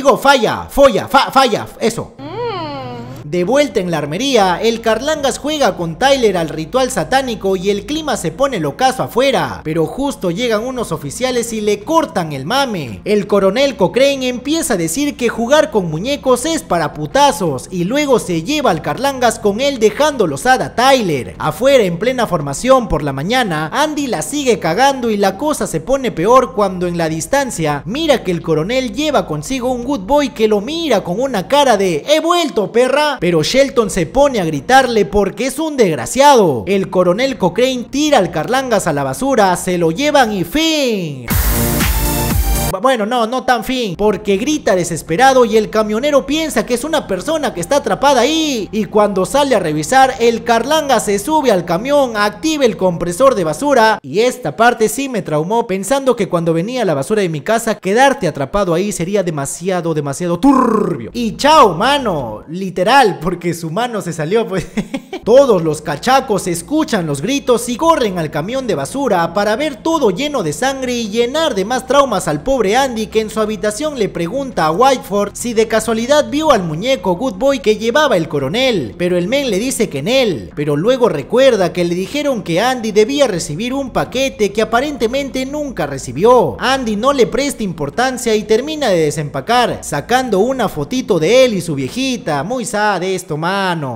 eso. De vuelta en la armería, el Carlangas juega con Tyler al ritual satánico y el clima se pone locazo afuera, pero justo llegan unos oficiales y le cortan el mame. El coronel Cochrane empieza a decir que jugar con muñecos es para putazos y luego se lleva al Carlangas con él dejándolo sad a Tyler. Afuera en plena formación por la mañana, Andy la sigue cagando y la cosa se pone peor cuando en la distancia mira que el coronel lleva consigo un good boy que lo mira con una cara de "he vuelto, perra", pero Shelton se pone a gritarle porque es un desgraciado. El coronel Cochrane tira al Carlangas a la basura, se lo llevan y fin. Bueno, no tan fin, porque grita desesperado y el camionero piensa que es una persona que está atrapada ahí. Y cuando sale a revisar, el Carlanga se sube al camión, activa el compresor de basura. Y esta parte sí me traumó, pensando que cuando venía la basura de mi casa, quedarte atrapado ahí sería demasiado turbio. Y chao, mano, literal, porque su mano se salió, pues. Todos los cachacos escuchan los gritos y corren al camión de basura para ver todo lleno de sangre y llenar de más traumas al pobre Andy, que en su habitación le pregunta a Whiteford si de casualidad vio al muñeco Good Boy que llevaba el coronel, pero el men le dice que en él, pero luego recuerda que le dijeron que Andy debía recibir un paquete que aparentemente nunca recibió. Andy no le presta importancia y termina de desempacar, sacando una fotito de él y su viejita. Muy sad esto, mano.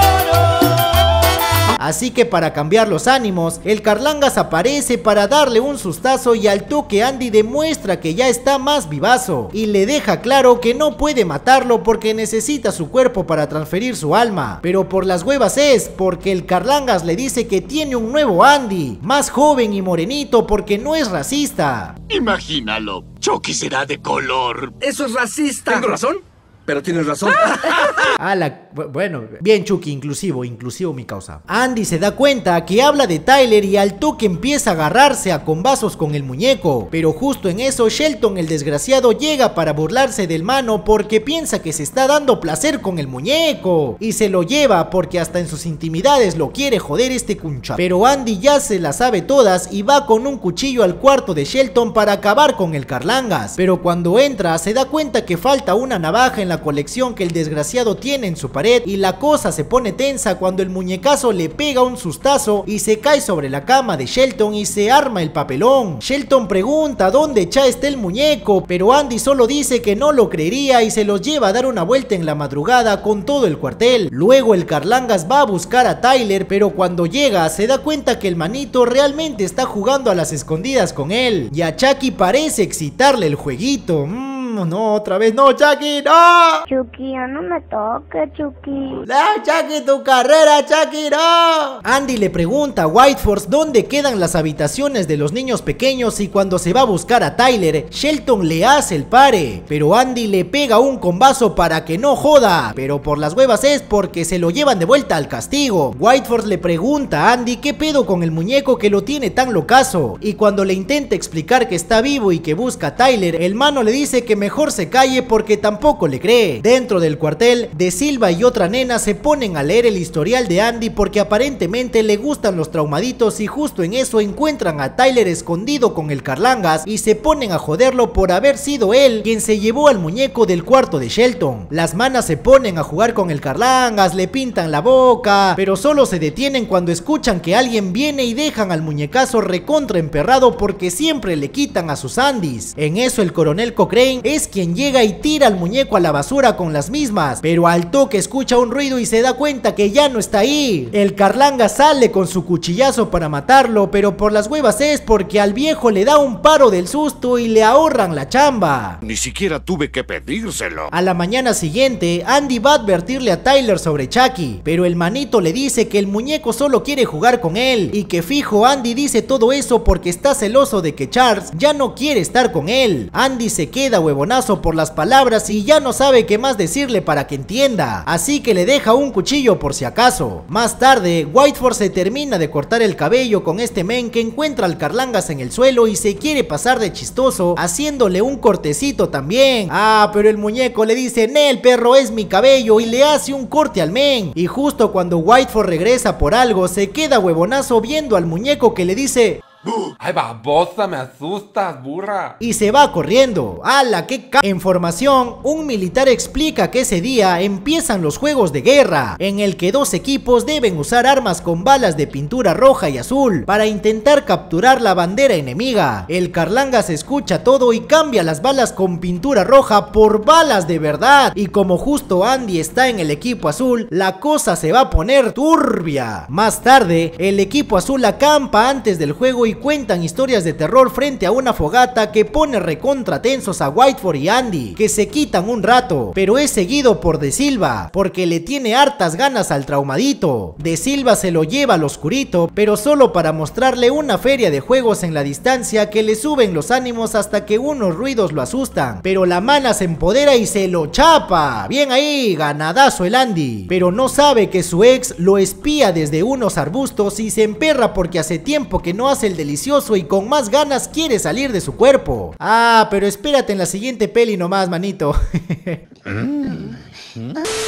Así que para cambiar los ánimos, el Carlangas aparece para darle un sustazo y al toque Andy demuestra que ya está más vivazo y le deja claro que no puede matarlo porque necesita su cuerpo para transferir su alma. Pero por las huevas es porque el Carlangas le dice que tiene un nuevo Andy, más joven y morenito porque no es racista. Imagínalo, Chucky será de color. Eso es racista. ¿Tengo razón? Pero tienes razón. Bueno, bien Chucky, inclusivo mi causa. Andy se da cuenta que habla de Tyler y al toque empieza a agarrarse a combazos con el muñeco. Pero justo en eso Shelton el desgraciado llega para burlarse del mano porque piensa que se está dando placer con el muñeco. Y se lo lleva porque hasta en sus intimidades lo quiere joder este cuncha. Pero Andy ya se las sabe todas y va con un cuchillo al cuarto de Shelton para acabar con el Carlangas. Pero cuando entra se da cuenta que falta una navaja en la colección que el desgraciado tiene en su pared y la cosa se pone tensa cuando el muñecazo le pega un sustazo y se cae sobre la cama de Shelton y se arma el papelón. Shelton pregunta dónde cha está el muñeco, pero Andy solo dice que no lo creería y se los lleva a dar una vuelta en la madrugada con todo el cuartel. Luego el Carlangas va a buscar a Tyler, pero cuando llega se da cuenta que el manito realmente está jugando a las escondidas con él y a Chucky parece excitarle el jueguito. No, otra vez no, Chucky, no. Chucky, ya no me toques, Chucky. No, Chucky, tu carrera, Chucky, no. Andy le pregunta a Whiteford dónde quedan las habitaciones de los niños pequeños y cuando se va a buscar a Tyler, Shelton le hace el pare, pero Andy le pega un combazo para que no joda, pero por las huevas es porque se lo llevan de vuelta al castigo. Whiteford le pregunta a Andy qué pedo con el muñeco que lo tiene tan locazo, y cuando le intenta explicar que está vivo y que busca a Tyler, el mano le dice que mejor se calle porque tampoco le cree. Dentro del cuartel, De Silva y otra nena se ponen a leer el historial de Andy porque aparentemente le gustan los traumaditos y justo en eso encuentran a Tyler escondido con el Carlangas y se ponen a joderlo por haber sido él quien se llevó al muñeco del cuarto de Shelton. Las manas se ponen a jugar con el Carlangas, le pintan la boca, pero solo se detienen cuando escuchan que alguien viene y dejan al muñecazo recontra emperrado porque siempre le quitan a sus Andys. En eso el coronel Cochrane es quien llega y tira al muñeco a la basura con las mismas, pero al toque escucha un ruido y se da cuenta que ya no está ahí. El Carlanga sale con su cuchillazo para matarlo, pero por las huevas es porque al viejo le da un paro del susto y le ahorran la chamba. Ni siquiera tuve que pedírselo. A la mañana siguiente, Andy va a advertirle a Tyler sobre Chucky, pero el manito le dice que el muñeco solo quiere jugar con él y que fijo Andy dice todo eso porque está celoso de que Charles ya no quiere estar con él. Andy se queda huevonazo por las palabras y ya no sabe qué más decirle para que entienda, así que le deja un cuchillo por si acaso. Más tarde, Whiteford se termina de cortar el cabello con este men que encuentra al Carlangas en el suelo y se quiere pasar de chistoso haciéndole un cortecito también. Pero el muñeco le dice: "Nel, perro, es mi cabello", y le hace un corte al men. Y justo cuando Whiteford regresa por algo, se queda huevonazo viendo al muñeco que le dice: ¡ay, babosa, me asustas, burra! Y se va corriendo. ¡Hala, qué En formación, un militar explica que ese día empiezan los juegos de guerra, en el que dos equipos deben usar armas con balas de pintura roja y azul para intentar capturar la bandera enemiga. El Carlangas escucha todo y cambia las balas con pintura roja por balas de verdad. Y como justo Andy está en el equipo azul, la cosa se va a poner turbia. Más tarde, el equipo azul acampa antes del juego y cuentan historias de terror frente a una fogata que pone recontra tensos a Whiteford y Andy, que se quitan un rato, pero es seguido por De Silva, porque le tiene hartas ganas al traumadito. De Silva se lo lleva al oscurito, pero solo para mostrarle una feria de juegos en la distancia que le suben los ánimos hasta que unos ruidos lo asustan, pero la mana se empodera y se lo chapa. Bien ahí, ganadazo el Andy, pero no sabe que su ex lo espía desde unos arbustos y se emperra porque hace tiempo que no hace el delicioso y con más ganas quiere salir de su cuerpo. Pero espérate en la siguiente peli nomás, manito.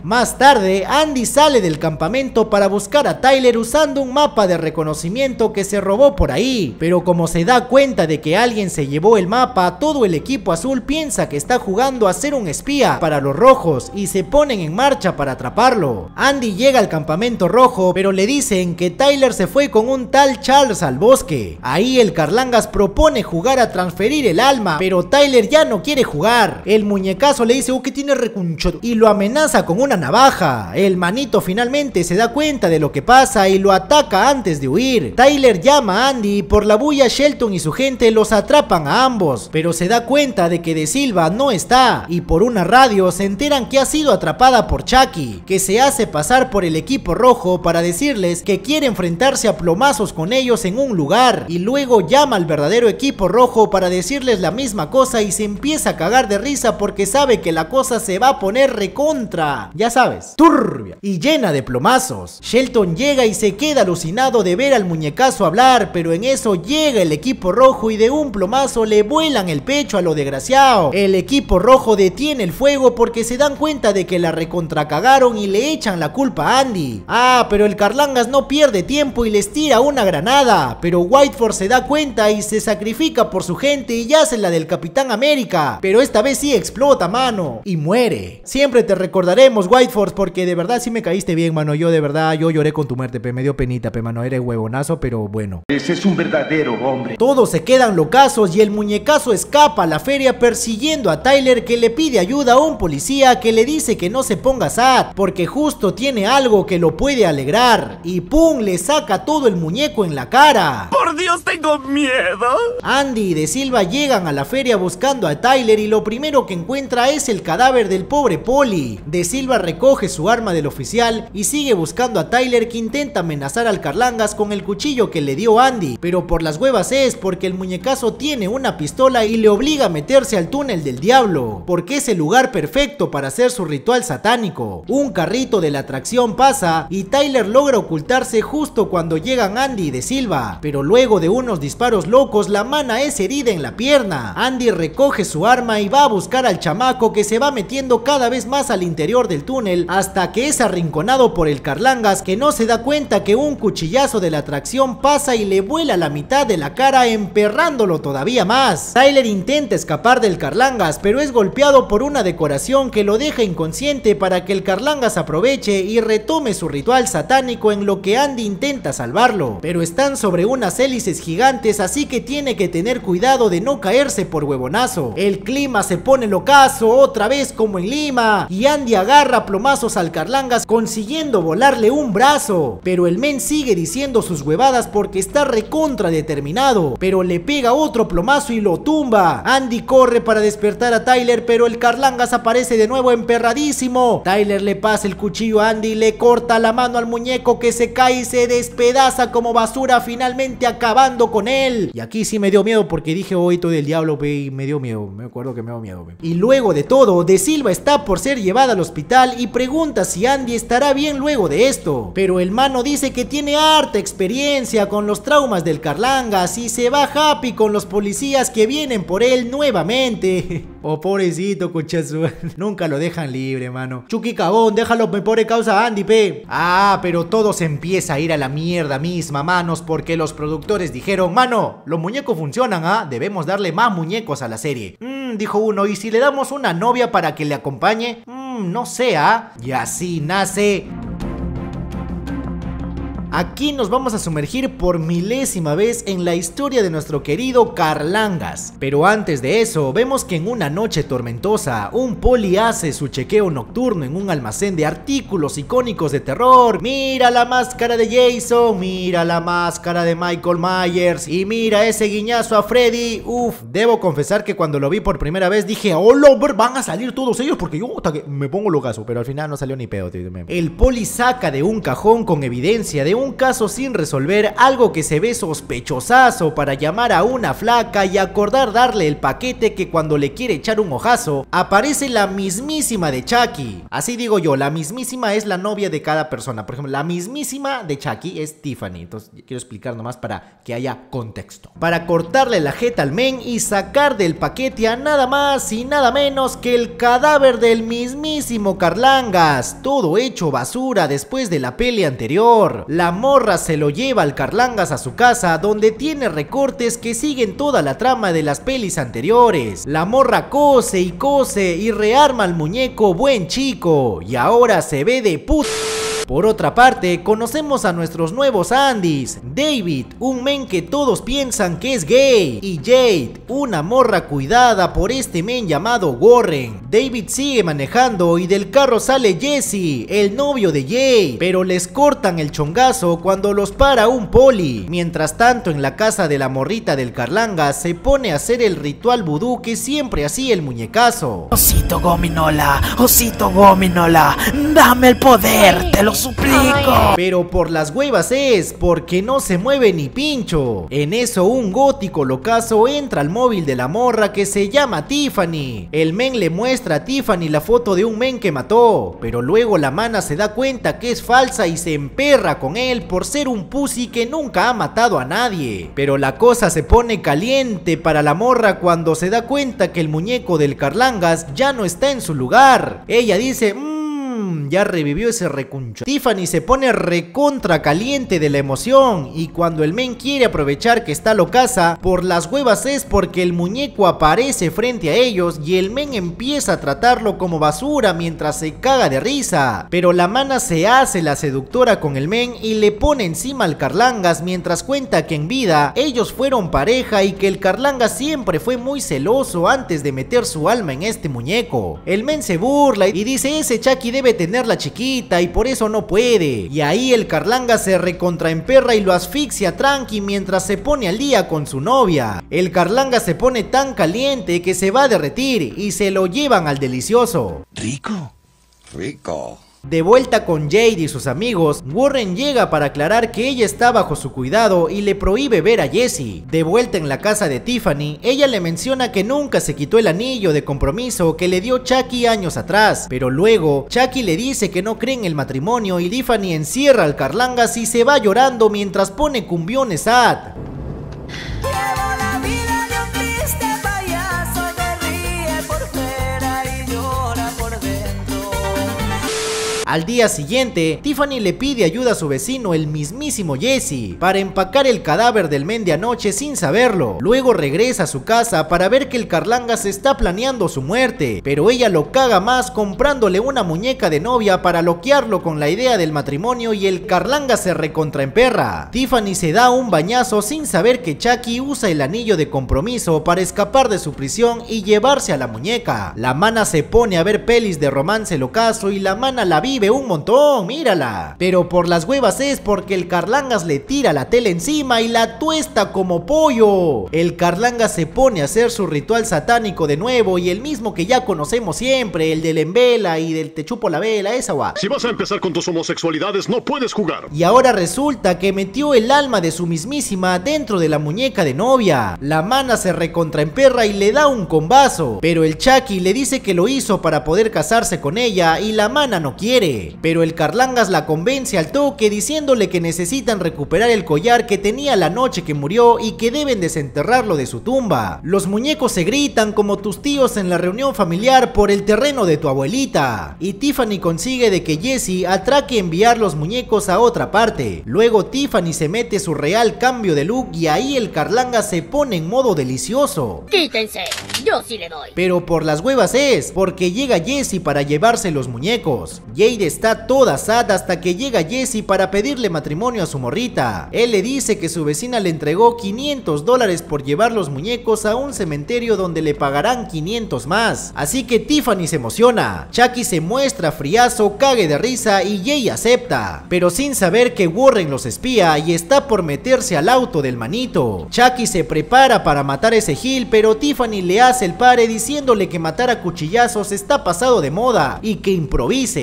Más tarde, Andy sale del campamento para buscar a Tyler usando un mapa de reconocimiento que se robó por ahí, pero como se da cuenta de que alguien se llevó el mapa, todo el equipo azul piensa que está jugando a ser un espía para los rojos y se ponen en marcha para atraparlo. Andy llega al campamento rojo, pero le dicen que Tyler se fue con un tal Charles al bosque. Ahí el Carlangas propone jugar a transferir el alma, pero Tyler ya no quiere jugar. El muñecazo le dice, oh, que tiene recuncho, y lo amenaza con una navaja. El manito finalmente se da cuenta de lo que pasa y lo ataca antes de huir. Tyler llama a Andy y por la bulla Shelton y su gente los atrapan a ambos, pero se da cuenta de que De Silva no está y por una radio se enteran que ha sido atrapada por Chucky, que se hace pasar por el equipo rojo para decirles que quiere enfrentarse a plomazos con ellos en un lugar, y luego llama al verdadero equipo rojo para decirles la misma cosa y se empieza a cagar de risa porque sabe que la cosa se va a poner recontra, ya sabes, turbia y llena de plomazos. Shelton llega y se queda alucinado de ver al muñecazo hablar, pero en eso llega el equipo rojo y de un plomazo le vuelan el pecho a lo desgraciado. El equipo rojo detiene el fuego porque se dan cuenta de que la recontracagaron y le echan la culpa a Andy. Ah, pero el Carlangas no pierde tiempo y les tira una granada, pero Whiteford se da cuenta y se sacrifica por su gente y hace la del Capitán América, pero esta vez sí explota, mano, y muere. Siempre te recordaremos, Whiteford, porque de verdad sí me caíste bien, mano. Yo de verdad, yo lloré con tu muerte, me dio penita, mano. Eres huevonazo, pero bueno. Ese es un verdadero hombre. Todos se quedan locazos y el muñecazo escapa a la feria persiguiendo a Tyler, que le pide ayuda a un policía que le dice que no se ponga sad porque justo tiene algo que lo puede alegrar, y ¡pum! Le saca todo el muñeco en la cara. ¡Por Dios, tengo miedo! Andy y De Silva llegan a la feria buscando a Tyler y lo primero que encuentra es el cadáver del pobre Poli. De Silva recoge su arma del oficial y sigue buscando a Tyler, que intenta amenazar al Carlangas con el cuchillo que le dio Andy, pero por las huevas es porque el muñecazo tiene una pistola y le obliga a meterse al túnel del diablo, porque es el lugar perfecto para hacer su ritual satánico. Un carrito de la atracción pasa y Tyler logra ocultarse justo cuando llegan Andy y De Silva, pero luego de unos disparos locos la mana es herida en la pierna. Andy recoge su arma y va a buscar al chamaco, que se va metiendo cada vez más al interior del túnel hasta que es arrinconado por el Carlangas, que no se da cuenta que un cuchillazo de la atracción pasa y le vuela la mitad de la cara, emperrándolo todavía más. Tyler intenta escapar del Carlangas, pero es golpeado por una decoración que lo deja inconsciente para que el Carlangas aproveche y retome su ritual satánico, en lo que Andy intenta salvarlo, pero están sobre unas hélices gigantes, así que tiene que tener cuidado de no caerse por huevonazo. El clima se pone locazo otra vez como en Lima y Andy agarra plomazos al Carlangas consiguiendo volarle un brazo, pero el men sigue diciendo sus huevadas porque está recontra determinado, pero le pega otro plomazo y lo tumba. Andy corre para despertar a Tyler, pero el Carlangas aparece de nuevo emperradísimo. Tyler le pasa el cuchillo a Andy y le corta la mano al muñeco, que se cae y se despedaza como basura, finalmente acabando con él. Y aquí sí me dio miedo porque dije, oito del diablo, y me dio miedo, me acuerdo que me dio miedo. Y luego de todo, De Silva está por ser llevada al hospital y pregunta si Andy estará bien luego de esto, pero el mano dice que tiene harta experiencia con los traumas del Carlangas y se va happy con los policías que vienen por él nuevamente. Oh, pobrecito, cuchazo. Nunca lo dejan libre, mano. Chucky cagón, déjalo, me pone causa a Andy, pe. Ah, pero todo se empieza a ir a la mierda misma, manos, porque los productores dijeron, mano, los muñecos funcionan, ¿ah? Debemos darle más muñecos a la serie. Dijo uno, ¿y si le damos una novia para que le acompañe? No sé, ¿ah? Y así nace... Aquí nos vamos a sumergir por milésima vez en la historia de nuestro querido Carlangas. Pero antes de eso, vemos que en una noche tormentosa, un poli hace su chequeo nocturno en un almacén de artículos icónicos de terror. Mira la máscara de Jason, mira la máscara de Michael Myers y mira ese guiñazo a Freddy. Uf, debo confesar que cuando lo vi por primera vez dije, hola, van a salir todos ellos, porque yo me pongo locazo, pero al final no salió ni pedo, tío. El poli saca de un cajón con evidencia de un un caso sin resolver, algo que se ve sospechosazo, para llamar a una flaca y acordar darle el paquete que cuando le quiere echar un ojazo, aparece la mismísima de Chucky. Así digo yo, la mismísima es la novia de cada persona. Por ejemplo, la mismísima de Chucky es Tiffany. Entonces quiero explicar nomás para que haya contexto. Para cortarle la jeta al men y sacar del paquete a nada más y nada menos que el cadáver del mismísimo Carlangas, todo hecho basura después de la pelea anterior. La morra se lo lleva al Carlangas a su casa, donde tiene recortes que siguen toda la trama de las pelis anteriores. La morra cose y rearma al muñeco buen chico, y ahora se ve de puta. Por otra parte, conocemos a nuestros nuevos Andys: David, un men que todos piensan que es gay, y Jade, una morra cuidada por este men llamado Warren. David sigue manejando y del carro sale Jesse, el novio de Jade, pero les cortan el chongazo cuando los para un poli. Mientras tanto, en la casa de la morrita del Carlangas se pone a hacer el ritual vudú que siempre hacía el muñecazo. Osito Gominola, dame el poder, te lo suplico. Pero por las huevas es, porque no se mueve ni pincho. En eso un gótico locazo entra al móvil de la morra que se llama Tiffany. El men le muestra a Tiffany la foto de un men que mató, pero luego la mana se da cuenta que es falsa y se emperra con él por ser un pussy que nunca ha matado a nadie. Pero la cosa se pone caliente para la morra cuando se da cuenta que el muñeco del Carlangas ya no está en su lugar. Ella dice: ya revivió ese recuncho. Tiffany se pone recontra caliente de la emoción, y cuando el men quiere aprovechar que está locaza, por las huevas es porque el muñeco aparece frente a ellos y el men empieza a tratarlo como basura mientras se caga de risa. Pero la mana se hace la seductora con el men y le pone encima al Carlangas mientras cuenta que en vida ellos fueron pareja y que el Carlangas siempre fue muy celoso antes de meter su alma en este muñeco. El men se burla y dice: ese Chucky debe tenerla chiquita y por eso no puede. Y ahí el Carlangas se recontraemperra y lo asfixia tranqui mientras se pone al día con su novia. El Carlangas se pone tan caliente que se va a derretir y se lo llevan al delicioso. Rico. De vuelta con Jade y sus amigos, Warren llega para aclarar que ella está bajo su cuidado y le prohíbe ver a Jesse. De vuelta en la casa de Tiffany, ella le menciona que nunca se quitó el anillo de compromiso que le dio Chucky años atrás, pero luego Chucky le dice que no cree en el matrimonio y Tiffany encierra al Carlangas y se va llorando mientras pone cumbiones sad. Al día siguiente, Tiffany le pide ayuda a su vecino, el mismísimo Jesse, para empacar el cadáver del men de anoche sin saberlo. Luego regresa a su casa para ver que el Carlangas está planeando su muerte, pero ella lo caga más comprándole una muñeca de novia para loquearlo con la idea del matrimonio y el Carlangas se recontraemperra. Tiffany se da un bañazo sin saber que Chucky usa el anillo de compromiso para escapar de su prisión y llevarse a la muñeca. La mana se pone a ver pelis de romance locazo y la mana la vive un montón, mírala. Pero por las huevas es porque el Carlangas le tira la tele encima y la tuesta como pollo. El Carlangas se pone a hacer su ritual satánico de nuevo y el mismo que ya conocemos siempre, el del embela y del te chupo la vela, esa guay. Si vas a empezar con tus homosexualidades no puedes jugar. Y ahora resulta que metió el alma de su mismísima dentro de la muñeca de novia. La mana se recontraemperra y le da un combazo, pero el Chucky le dice que lo hizo para poder casarse con ella y la mana no quiere. Pero el Carlangas la convence al toque diciéndole que necesitan recuperar el collar que tenía la noche que murió y que deben desenterrarlo de su tumba. Los muñecos se gritan como tus tíos en la reunión familiar por el terreno de tu abuelita. Y Tiffany consigue de que Jesse atraque enviar los muñecos a otra parte. Luego Tiffany se mete su real cambio de look y ahí el Carlangas se pone en modo delicioso. Quítense, yo sí le doy. Pero por las huevas es, porque llega Jesse para llevarse los muñecos. Jade está toda sad hasta que llega Jesse para pedirle matrimonio a su morrita. Él le dice que su vecina le entregó $500 por llevar los muñecos a un cementerio donde le pagarán 500 más. Así que Tiffany se emociona. Chucky se muestra friazo, cague de risa y Jay acepta, pero sin saber que Warren los espía y está por meterse al auto del manito. Chucky se prepara para matar a ese Gil, pero Tiffany le hace el pare diciéndole que matar a cuchillazos está pasado de moda y que improvise. Y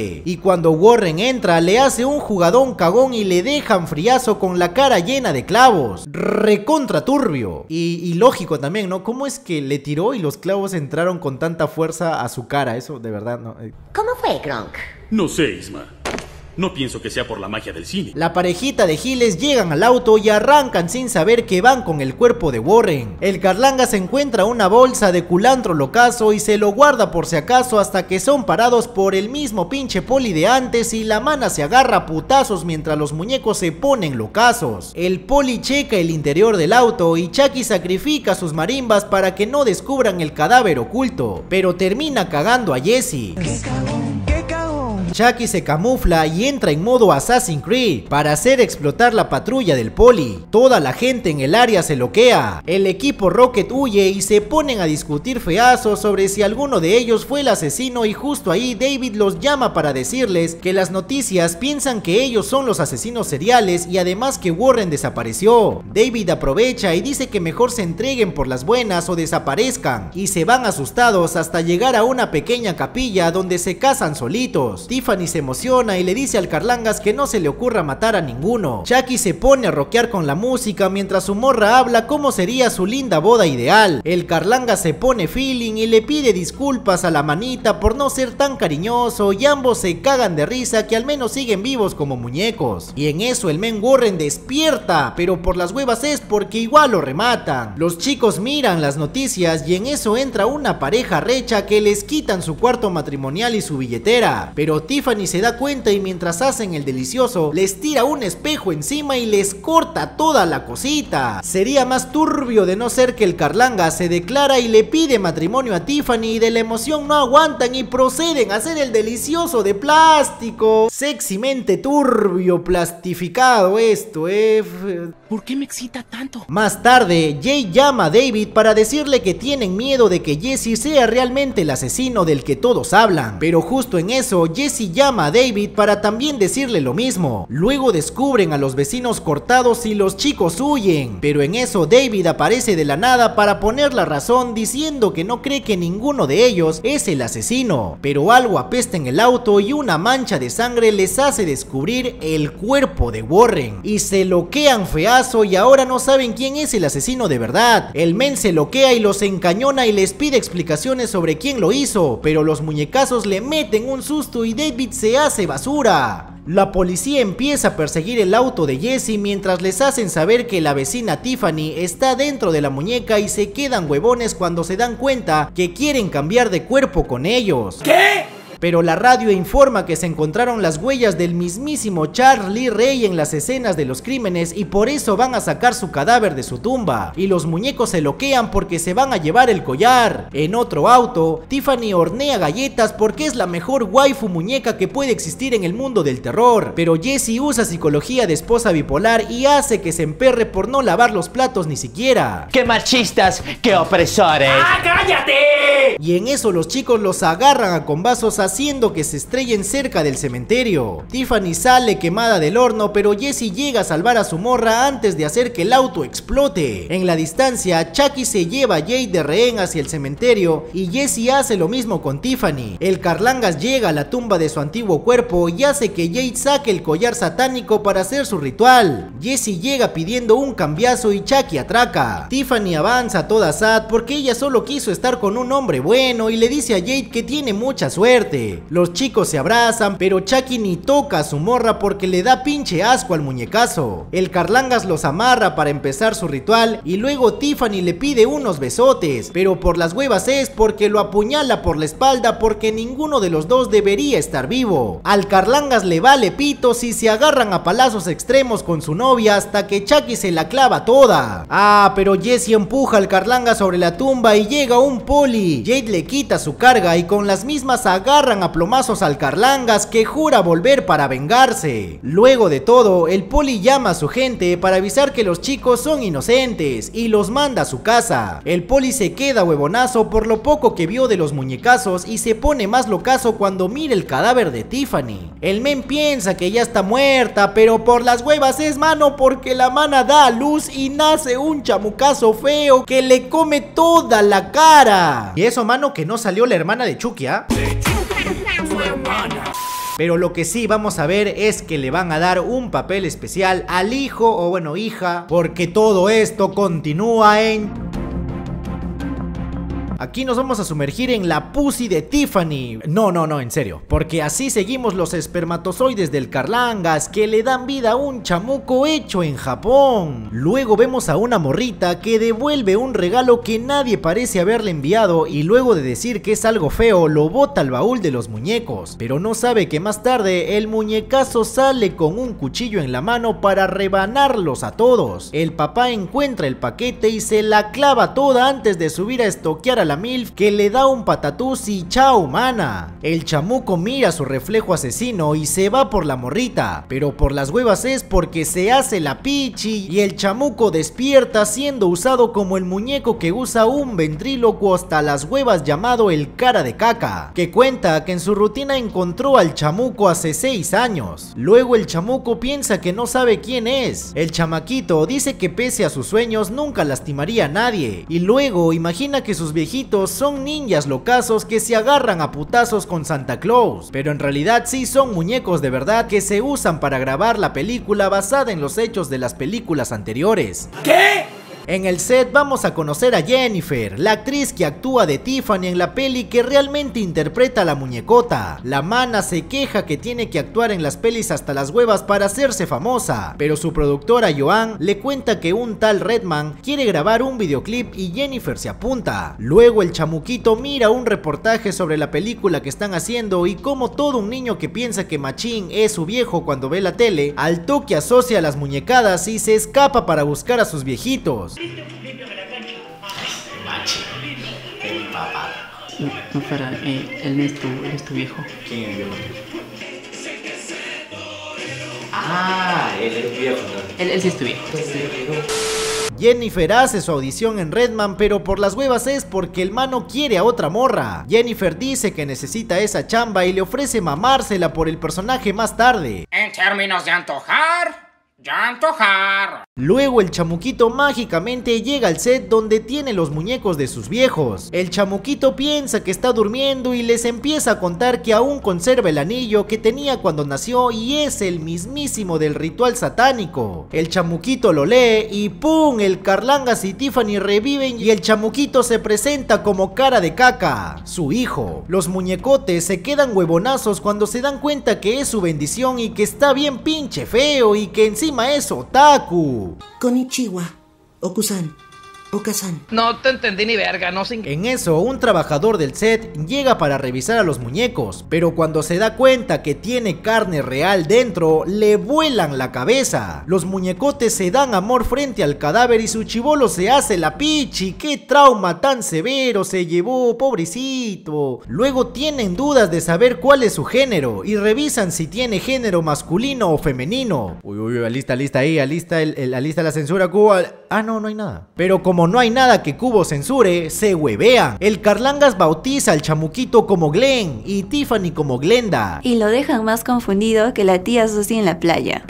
cuando Warren entra le hace un jugadón cagón y le dejan friazo con la cara llena de clavos. Recontra turbio. Y lógico también, ¿no? ¿Cómo es que le tiró y los clavos entraron con tanta fuerza a su cara? Eso de verdad no. ¿Cómo fue, Gronk? No sé, Isma. No pienso que sea por la magia del cine. La parejita de giles llegan al auto y arrancan sin saber que van con el cuerpo de Warren. El Carlangas encuentra una bolsa de culantro locazo y se lo guarda por si acaso hasta que son parados por el mismo pinche poli de antes y la mana se agarra a putazos mientras los muñecos se ponen locazos. El poli checa el interior del auto y Chucky sacrifica sus marimbas para que no descubran el cadáver oculto, pero termina cagando a Jesse. Chucky se camufla y entra en modo Assassin's Creed para hacer explotar la patrulla del poli. Toda la gente en el área se loquea. El equipo Rocket huye y se ponen a discutir feazos sobre si alguno de ellos fue el asesino y justo ahí David los llama para decirles que las noticias piensan que ellos son los asesinos seriales y además que Warren desapareció. David aprovecha y dice que mejor se entreguen por las buenas o desaparezcan y se van asustados hasta llegar a una pequeña capilla donde se casan solitos. Tiffany se emociona y le dice al Carlangas que no se le ocurra matar a ninguno. Chucky se pone a rockear con la música mientras su morra habla cómo sería su linda boda ideal. El Carlangas se pone feeling y le pide disculpas a la manita por no ser tan cariñoso y ambos se cagan de risa que al menos siguen vivos como muñecos. Y en eso el men Warren despierta, pero por las huevas es porque igual lo rematan. Los chicos miran las noticias y en eso entra una pareja recha que les quitan su cuarto matrimonial y su billetera, pero Tiffany se da cuenta y mientras hacen el delicioso les tira un espejo encima y les corta toda la cosita. Sería más turbio de no ser que el Carlangas se declara y le pide matrimonio a Tiffany y de la emoción no aguantan y proceden a hacer el delicioso de plástico. Sexymente turbio, plastificado esto, ¿Por qué me excita tanto? Más tarde, Jay llama a David para decirle que tienen miedo de que Jesse sea realmente el asesino del que todos hablan, pero justo en eso Jesse llama a David para también decirle lo mismo. Luego descubren a los vecinos cortados y los chicos huyen, pero en eso David aparece de la nada para poner la razón diciendo que no cree que ninguno de ellos es el asesino, pero algo apesta en el auto y una mancha de sangre les hace descubrir el cuerpo de Warren y se loquean feazo y ahora no saben quién es el asesino de verdad. El men se loquea y los encañona y les pide explicaciones sobre quién lo hizo, pero los muñecazos le meten un susto y David se hace basura. La policía empieza a perseguir el auto de Jesse mientras les hacen saber que la vecina Tiffany está dentro de la muñeca y se quedan huevones cuando se dan cuenta que quieren cambiar de cuerpo con ellos. ¿Qué? Pero la radio informa que se encontraron las huellas del mismísimo Charles Lee Ray en las escenas de los crímenes y por eso van a sacar su cadáver de su tumba. Y los muñecos se loquean porque se van a llevar el collar. En otro auto, Tiffany hornea galletas porque es la mejor waifu muñeca que puede existir en el mundo del terror. Pero Jesse usa psicología de esposa bipolar y hace que se emperre por no lavar los platos ni siquiera. ¡Qué machistas! ¡Qué opresores! ¡Ah, cállate! Y en eso los chicos los agarran a combazos haciendo que se estrellen cerca del cementerio. Tiffany sale quemada del horno, pero Jesse llega a salvar a su morra antes de hacer que el auto explote. En la distancia, Chucky se lleva a Jade de rehén hacia el cementerio y Jesse hace lo mismo con Tiffany. El Carlangas llega a la tumba de su antiguo cuerpo y hace que Jade saque el collar satánico para hacer su ritual. Jesse llega pidiendo un cambiazo y Chucky atraca. Tiffany avanza a toda sad porque ella solo quiso estar con un hombre bueno y le dice a Jade que tiene mucha suerte. Los chicos se abrazan, pero Chucky ni toca a su morra porque le da pinche asco al muñecazo. El Carlangas los amarra para empezar su ritual y luego Tiffany le pide unos besotes, pero por las huevas es porque lo apuñala por la espalda porque ninguno de los dos debería estar vivo. Al Carlangas le vale pitos y se agarran a palazos extremos con su novia hasta que Chucky se la clava toda. Pero Jesse empuja al Carlangas sobre la tumba y llega un poli. Jade le quita su carga y con las mismas agarran a plomazos al Carlangas que jura volver para vengarse. Luego de todo, el poli llama a su gente para avisar que los chicos son inocentes y los manda a su casa. El poli se queda huevonazo por lo poco que vio de los muñecazos y se pone más locazo cuando mira el cadáver de Tiffany. El men piensa que ya está muerta, pero por las huevas es mano porque la mana da a luz y nace un chamucazo feo que le come toda la cara. Y eso, mano, que no salió la hermana de Chucky, ¿ah? Su hermana. Pero lo que sí vamos a ver es que le van a dar un papel especial al hijo o bueno hija, porque todo esto continúa en... Aquí nos vamos a sumergir en la pussy de Tiffany. No, en serio. Porque así seguimos los espermatozoides del Carlangas que le dan vida a un chamuco hecho en Japón. Luego vemos a una morrita que devuelve un regalo que nadie parece haberle enviado y luego de decir que es algo feo lo bota al baúl de los muñecos. Pero no sabe que más tarde el muñecazo sale con un cuchillo en la mano para rebanarlos a todos. El papá encuentra el paquete y se la clava toda antes de subir a estoquear a la MILF, que le da un patatús y chao mana. El chamuco mira su reflejo asesino y se va por la morrita, pero por las huevas es porque se hace la pichi y el chamuco despierta siendo usado como el muñeco que usa un ventrílocuo hasta las huevas llamado el cara de caca, que cuenta que en su rutina encontró al chamuco hace 6 años. Luego el chamuco piensa que no sabe quién es. El chamaquito dice que pese a sus sueños nunca lastimaría a nadie y luego imagina que sus viejitos son ninjas locazos que se agarran a putazos con Santa Claus, pero en realidad sí son muñecos de verdad que se usan para grabar la película basada en los hechos de las películas anteriores. ¿Qué? En el set vamos a conocer a Jennifer, la actriz que actúa de Tiffany en la peli que realmente interpreta a la muñecota. La mana se queja que tiene que actuar en las pelis hasta las huevas para hacerse famosa, pero su productora Joan le cuenta que un tal Redman quiere grabar un videoclip y Jennifer se apunta. Luego el chamuquito mira un reportaje sobre la película que están haciendo y como todo un niño que piensa que Machín es su viejo cuando ve la tele, al toque asocia las muñecadas y se escapa para buscar a sus viejitos. El papá. No, pero él es tu viejo. ¿Quién es el viejo? Ah, él es viejo. Él sí es tu viejo. Jennifer hace su audición en Redman, pero por las huevas es porque el mano quiere a otra morra. Jennifer dice que necesita esa chamba y le ofrece mamársela por el personaje más tarde. En términos de antojar. Luego el chamuquito mágicamente llega al set donde tiene los muñecos de sus viejos. El chamuquito piensa que está durmiendo y les empieza a contar que aún conserva el anillo que tenía cuando nació y es el mismísimo del ritual satánico. El chamuquito lo lee y ¡pum! El Carlangas y Tiffany reviven y el chamuquito se presenta como cara de caca, su hijo. Los muñecotes se quedan huevonazos cuando se dan cuenta que es su bendición y que está bien pinche feo y que encima es otaku. Konnichiwa, Okusan, Okasan. No te entendí ni verga, no sé. En eso, un trabajador del set llega para revisar a los muñecos, pero cuando se da cuenta que tiene carne real dentro, le vuelan la cabeza. Los muñecotes se dan amor frente al cadáver y su chibolo se hace la pichi. ¡Qué trauma tan severo se llevó, pobrecito! Luego tienen dudas de saber cuál es su género y revisan si tiene género masculino o femenino. Uy, alista ahí, alista la censura, Cubo. Ah, no hay nada. Pero como no hay nada que Cubo censure, se huevean. El Carlangas bautiza al chamuquito como Glenn y Tiffany como Glenda. Y lo dejan más confundido que la tía Susi en la playa.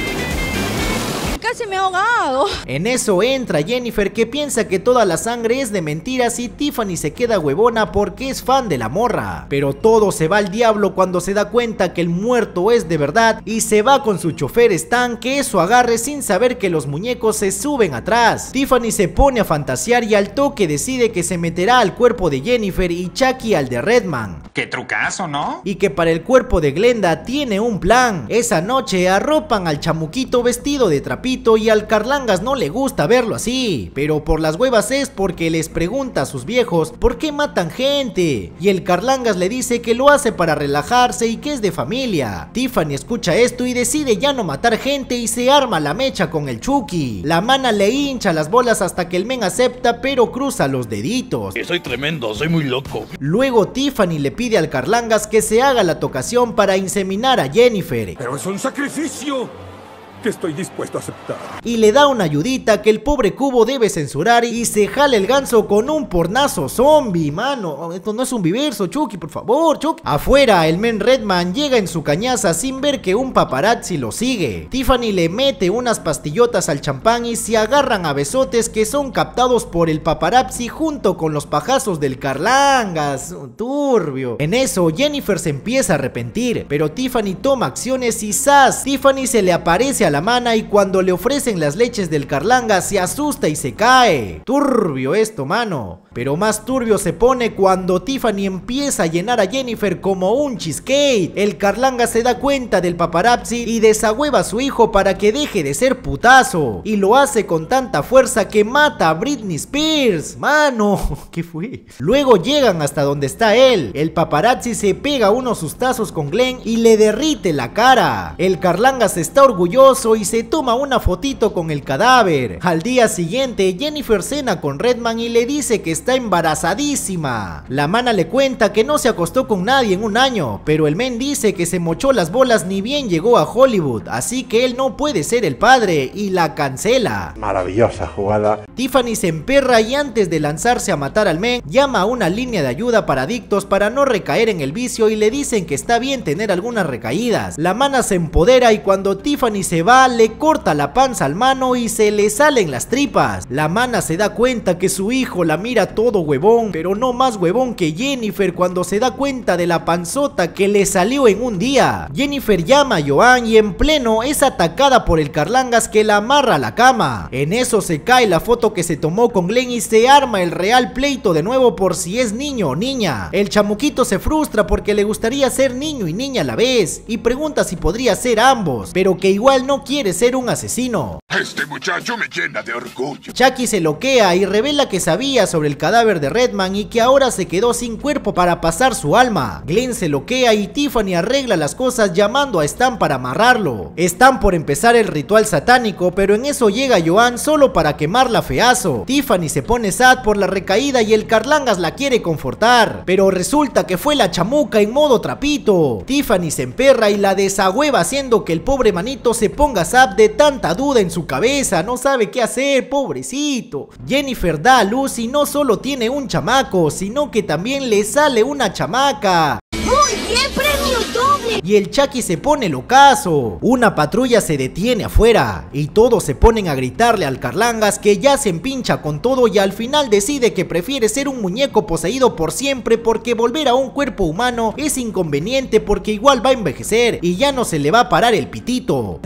Casi me he ahogado. En eso entra Jennifer, que piensa que toda la sangre es de mentiras y Tiffany se queda huevona porque es fan de la morra. Pero todo se va al diablo cuando se da cuenta que el muerto es de verdad y se va con su chofer Stan, que es su agarre sin saber que los muñecos se suben atrás. Tiffany se pone a fantasear y al toque decide que se meterá al cuerpo de Jennifer y Chucky al de Redman. Qué trucazo, ¿no? Y que para el cuerpo de Glenda tiene un plan. Esa noche arropan al chamuquito vestido de trapito y al Carlangas no le gusta verlo así, pero por las huevas es porque les pregunta a sus viejos por qué matan gente y el Carlangas le dice que lo hace para relajarse y que es de familia. Tiffany escucha esto y decide ya no matar gente y se arma la mecha con el Chucky. La mana le hincha las bolas hasta que el men acepta, pero cruza los deditos. Soy tremendo, soy muy loco. Luego Tiffany le pide al Carlangas que se haga la tocación para inseminar a Jennifer. Pero es un sacrificio. que estoy dispuesto a aceptar. Y le da una ayudita que el pobre Cubo debe censurar y se jala el ganso con un pornazo zombie, mano. Esto no es un viverso, Chucky, por favor, Chucky. Afuera, el men Redman llega en su cañaza sin ver que un paparazzi lo sigue. Tiffany le mete unas pastillotas al champán y se agarran a besotes que son captados por el paparazzi junto con los pajazos del Carlangas. Turbio. En eso, Jennifer se empieza a arrepentir, pero Tiffany toma acciones y ¡zas! Tiffany se le aparece a la mana y cuando le ofrecen las leches del Carlanga se asusta y se cae. Turbio esto, mano. Pero más turbio se pone cuando Tiffany empieza a llenar a Jennifer como un cheesecake. El Carlanga se da cuenta del paparazzi y desahueva a su hijo para que deje de ser putazo. Y lo hace con tanta fuerza que mata a Britney Spears. Mano, ¿qué fue? Luego llegan hasta donde está él. El paparazzi se pega unos sustazos con Glenn y le derrite la cara. El Carlangas está orgulloso y se toma una fotito con el cadáver. Al día siguiente, Jennifer cena con Redman y le dice que está embarazadísima. La mana le cuenta que no se acostó con nadie en un año, pero el men dice que se mochó las bolas ni bien llegó a Hollywood, así que él no puede ser el padre y la cancela. Maravillosa jugada. Tiffany se emperra y antes de lanzarse a matar al men, llama a una línea de ayuda para adictos para no recaer en el vicio y le dicen que está bien tener algunas recaídas. La mana se empodera y cuando Tiffany se va, le corta la panza al mano y se le salen las tripas. La mana se da cuenta que su hijo la mira todo huevón, pero no más huevón que Jennifer cuando se da cuenta de la panzota que le salió en un día. Jennifer llama a Joan y en pleno es atacada por el Carlangas que la amarra a la cama. En eso se cae la foto que se tomó con Glenn y se arma el real pleito de nuevo por si es niño o niña. El chamuquito se frustra porque le gustaría ser niño y niña a la vez y pregunta si podría ser ambos, pero que igual no quiere ser un asesino. Este muchacho me llena de orgullo. Chucky se loquea y revela que sabía sobre el cadáver de Redman y que ahora se quedó sin cuerpo para pasar su alma. Glenn se loquea y Tiffany arregla las cosas llamando a Stan para amarrarlo. Están por empezar el ritual satánico, pero en eso llega Joan solo para quemarla feazo. Tiffany se pone sad por la recaída y el Carlangas la quiere confortar, pero resulta que fue la chamuca en modo trapito. Tiffany se emperra y la desahueva haciendo que el pobre manito se ponga sad de tanta duda en su cabeza, no sabe qué hacer, pobrecito. Jennifer da a luz y no solo tiene un chamaco, sino que también le sale una chamaca. ¡Muy bien, premio doble! Y el Chucky se pone locazo. Una patrulla se detiene afuera y todos se ponen a gritarle al Carlangas que ya se empincha con todo y al final decide que prefiere ser un muñeco poseído por siempre porque volver a un cuerpo humano es inconveniente porque igual va a envejecer y ya no se le va a parar el pitito.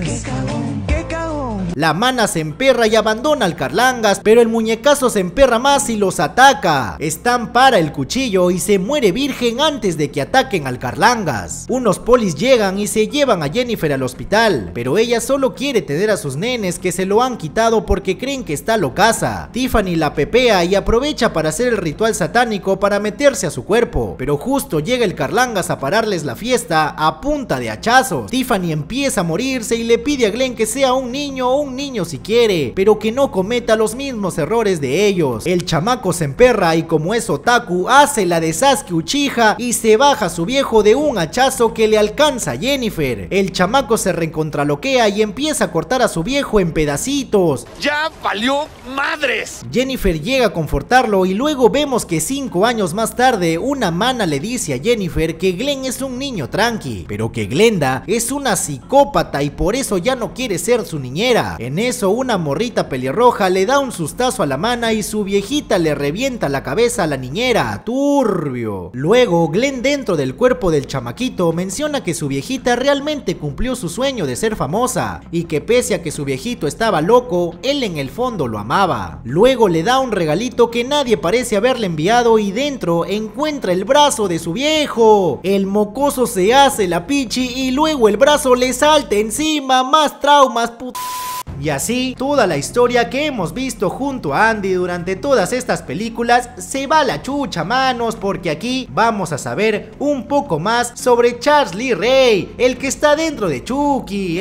La mana se emperra y abandona al Carlangas, pero el muñecazo se emperra más y los ataca. Stan para el cuchillo y se muere virgen antes de que ataquen al Carlangas. Unos polis llegan y se llevan a Jennifer al hospital, pero ella solo quiere tener a sus nenes que se lo han quitado porque creen que está locaza. Tiffany la pepea y aprovecha para hacer el ritual satánico para meterse a su cuerpo, pero justo llega el Carlangas a pararles la fiesta a punta de hachazos. Tiffany empieza a morirse y le pide a Glenn que sea un niño o un niño si quiere, pero que no cometa los mismos errores de ellos. El chamaco se emperra y como es otaku, hace la de Sasuke Uchiha y se baja a su viejo de un hachazo que le alcanza a Jennifer. El chamaco se recontraloquea y empieza a cortar a su viejo en pedacitos. ¡Ya valió madres! Jennifer llega a confortarlo y luego vemos que 5 años más tarde una mana le dice a Jennifer que Glenn es un niño tranqui, pero que Glenda es una psicópata y por eso ya no quiere ser su niñera. En eso una morrita pelirroja le da un sustazo a la mana y su viejita le revienta la cabeza a la niñera. Turbio. Luego Glenn dentro del cuerpo del chamaquito menciona que su viejita realmente cumplió su sueño de ser famosa y que pese a que su viejito estaba loco, él en el fondo lo amaba. Luego le da un regalito que nadie parece haberle enviado y dentro encuentra el brazo de su viejo. El mocoso se hace la pichi y luego el brazo le salta encima. Más traumas, puta. Y así, toda la historia que hemos visto junto a Andy durante todas estas películas se va a la chucha, manos, porque aquí vamos a saber un poco más sobre Charles Lee Ray, el que está dentro de Chucky.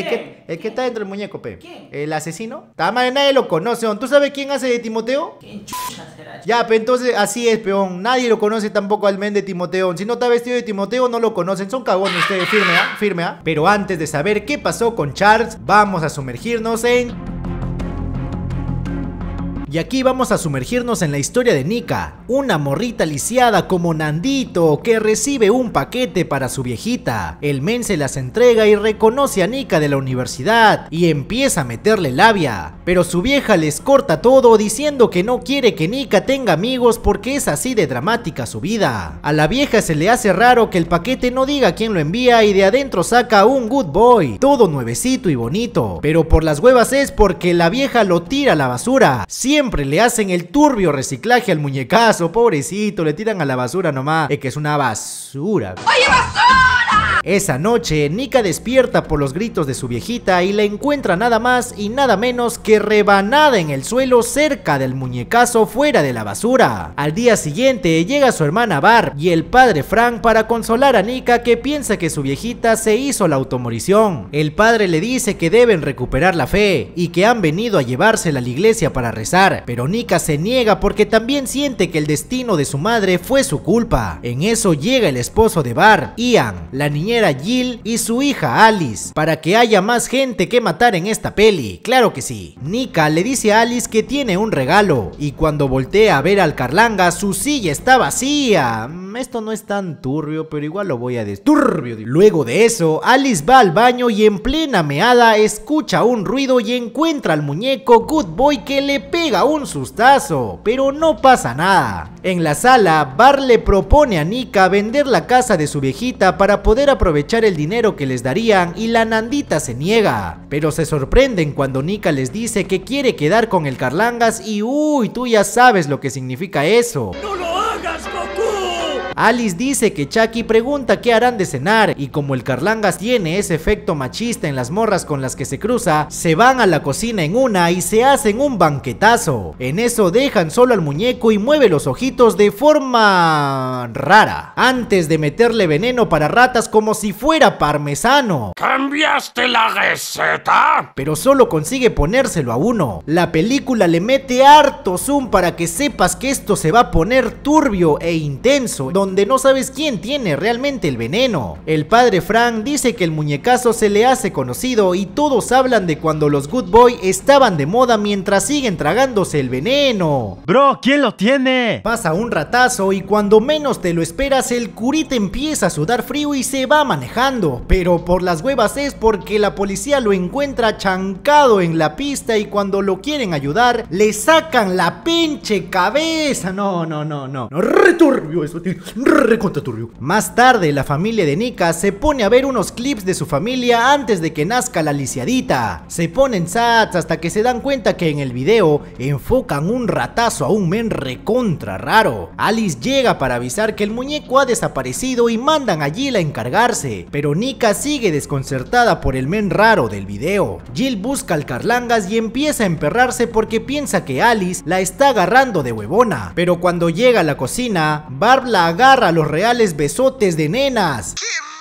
El que está dentro del muñeco, pe. ¿Quién? ¿El asesino? Tama, nadie lo conoce, ¿tú sabes quién hace de Timoteo? ¿Quién chucha será? Ya, pe, entonces así es, peón. Nadie lo conoce tampoco al men de Timoteo. Si no está vestido de Timoteo, no lo conocen. Son cagones ustedes, firme, ¿ah? Firme, ¿ah? Pero antes de saber qué pasó con Charles, vamos a sumergirnos en... Y aquí vamos a sumergirnos en la historia de Nika, una morrita lisiada como Nandito que recibe un paquete para su viejita. El men se las entrega y reconoce a Nika de la universidad y empieza a meterle labia. Pero su vieja les corta todo diciendo que no quiere que Nika tenga amigos porque es así de dramática su vida. A la vieja se le hace raro que el paquete no diga quién lo envía y de adentro saca un good boy, todo nuevecito y bonito. Pero por las huevas es porque la vieja lo tira a la basura. Siempre le hacen el turbio reciclaje al muñecazo, pobrecito, le tiran a la basura nomás. Es que es una basura. ¡Oye, basura! Esa noche, Nika despierta por los gritos de su viejita y la encuentra nada más y nada menos que rebanada en el suelo cerca del muñecazo fuera de la basura. Al día siguiente llega su hermana Barb y el padre Frank para consolar a Nika que piensa que su viejita se hizo la automorición. El padre le dice que deben recuperar la fe y que han venido a llevársela a la iglesia para rezar, pero Nika se niega porque también siente que el destino de su madre fue su culpa. En eso llega el esposo de Barb, Ian, la niñera Jill y su hija Alice, para que haya más gente que matar en esta peli. Claro que sí. Nika le dice a Alice que tiene un regalo y cuando voltea a ver al Carlanga su silla está vacía. Esto no es tan turbio, pero igual lo voy a desturbio. Luego de eso, Alice va al baño y en plena meada escucha un ruido y encuentra al muñeco Good Boy que le pega un sustazo, pero no pasa nada. En la sala, Barb le propone a Nika vender la casa de su viejita para poder aprovechar el dinero que les darían y la Nandita se niega, pero se sorprenden cuando Nika les dice que quiere quedar con el Carlangas y uy, tú ya sabes lo que significa eso. ¡No lo hagas, Goku! Alice dice que Chucky pregunta qué harán de cenar y como el Carlangas tiene ese efecto machista en las morras con las que se cruza, se van a la cocina en una y se hacen un banquetazo. En eso dejan solo al muñeco y mueve los ojitos de forma rara, antes de meterle veneno para ratas como si fuera parmesano. ¿Cambiaste la receta? Pero solo consigue ponérselo a uno. La película le mete harto zoom para que sepas que esto se va a poner turbio e intenso, donde no sabes quién tiene realmente el veneno. El padre Frank dice que el muñecazo se le hace conocido y todos hablan de cuando los Good Boy estaban de moda mientras siguen tragándose el veneno. Bro, ¿quién lo tiene? Pasa un ratazo y cuando menos te lo esperas el curita empieza a sudar frío y se va manejando, pero por las huevas es porque la policía lo encuentra chancado en la pista y cuando lo quieren ayudar le sacan la pinche cabeza. No, returbio eso, tío. Recontraturbio. Más tarde la familia de Nika se pone a ver unos clips de su familia antes de que nazca la lisiadita. Se ponen sats hasta que se dan cuenta que en el video enfocan un ratazo a un men recontra raro. Alice llega para avisar que el muñeco ha desaparecido y mandan a Jill a encargarse, pero Nika sigue desconcertada por el men raro del video. Jill busca al Carlangas y empieza a emperrarse porque piensa que Alice la está agarrando de huevona, pero cuando llega a la cocina, Barb la agarra a los reales besotes de nenas.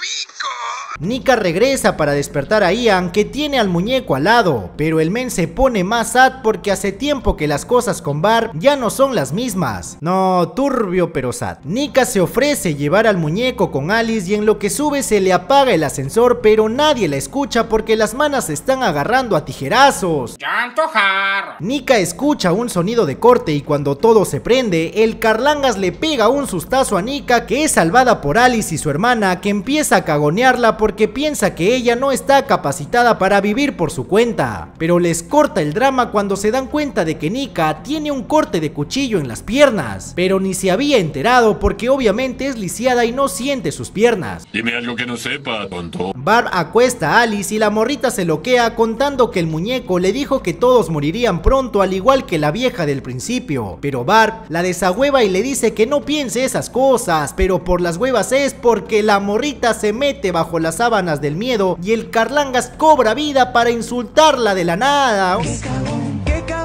Nika regresa para despertar a Ian que tiene al muñeco al lado, pero el men se pone más sad porque hace tiempo que las cosas con Barb ya no son las mismas. No, turbio pero sad. Nika se ofrece llevar al muñeco con Alice y en lo que sube se le apaga el ascensor, pero nadie la escucha porque las manos se están agarrando a tijerazos. ¡Ya antojar! Nika escucha un sonido de corte y cuando todo se prende, el Carlangas le pega un sustazo a Nika que es salvada por Alice y su hermana que empieza a cagonearla porque piensa que ella no está capacitada para vivir por su cuenta, pero les corta el drama cuando se dan cuenta de que Nika tiene un corte de cuchillo en las piernas, pero ni se había enterado porque obviamente es lisiada y no siente sus piernas. Dime algo que no sepa, tonto. Barb acuesta a Alice y la morrita se loquea contando que el muñeco le dijo que todos morirían pronto al igual que la vieja del principio, pero Barb la desahueva y le dice que no piense esas cosas, pero por las huevas es porque la morrita se mete bajo las sábanas del miedo y el Carlangas cobra vida para insultarla de la nada. ¡Qué cagón!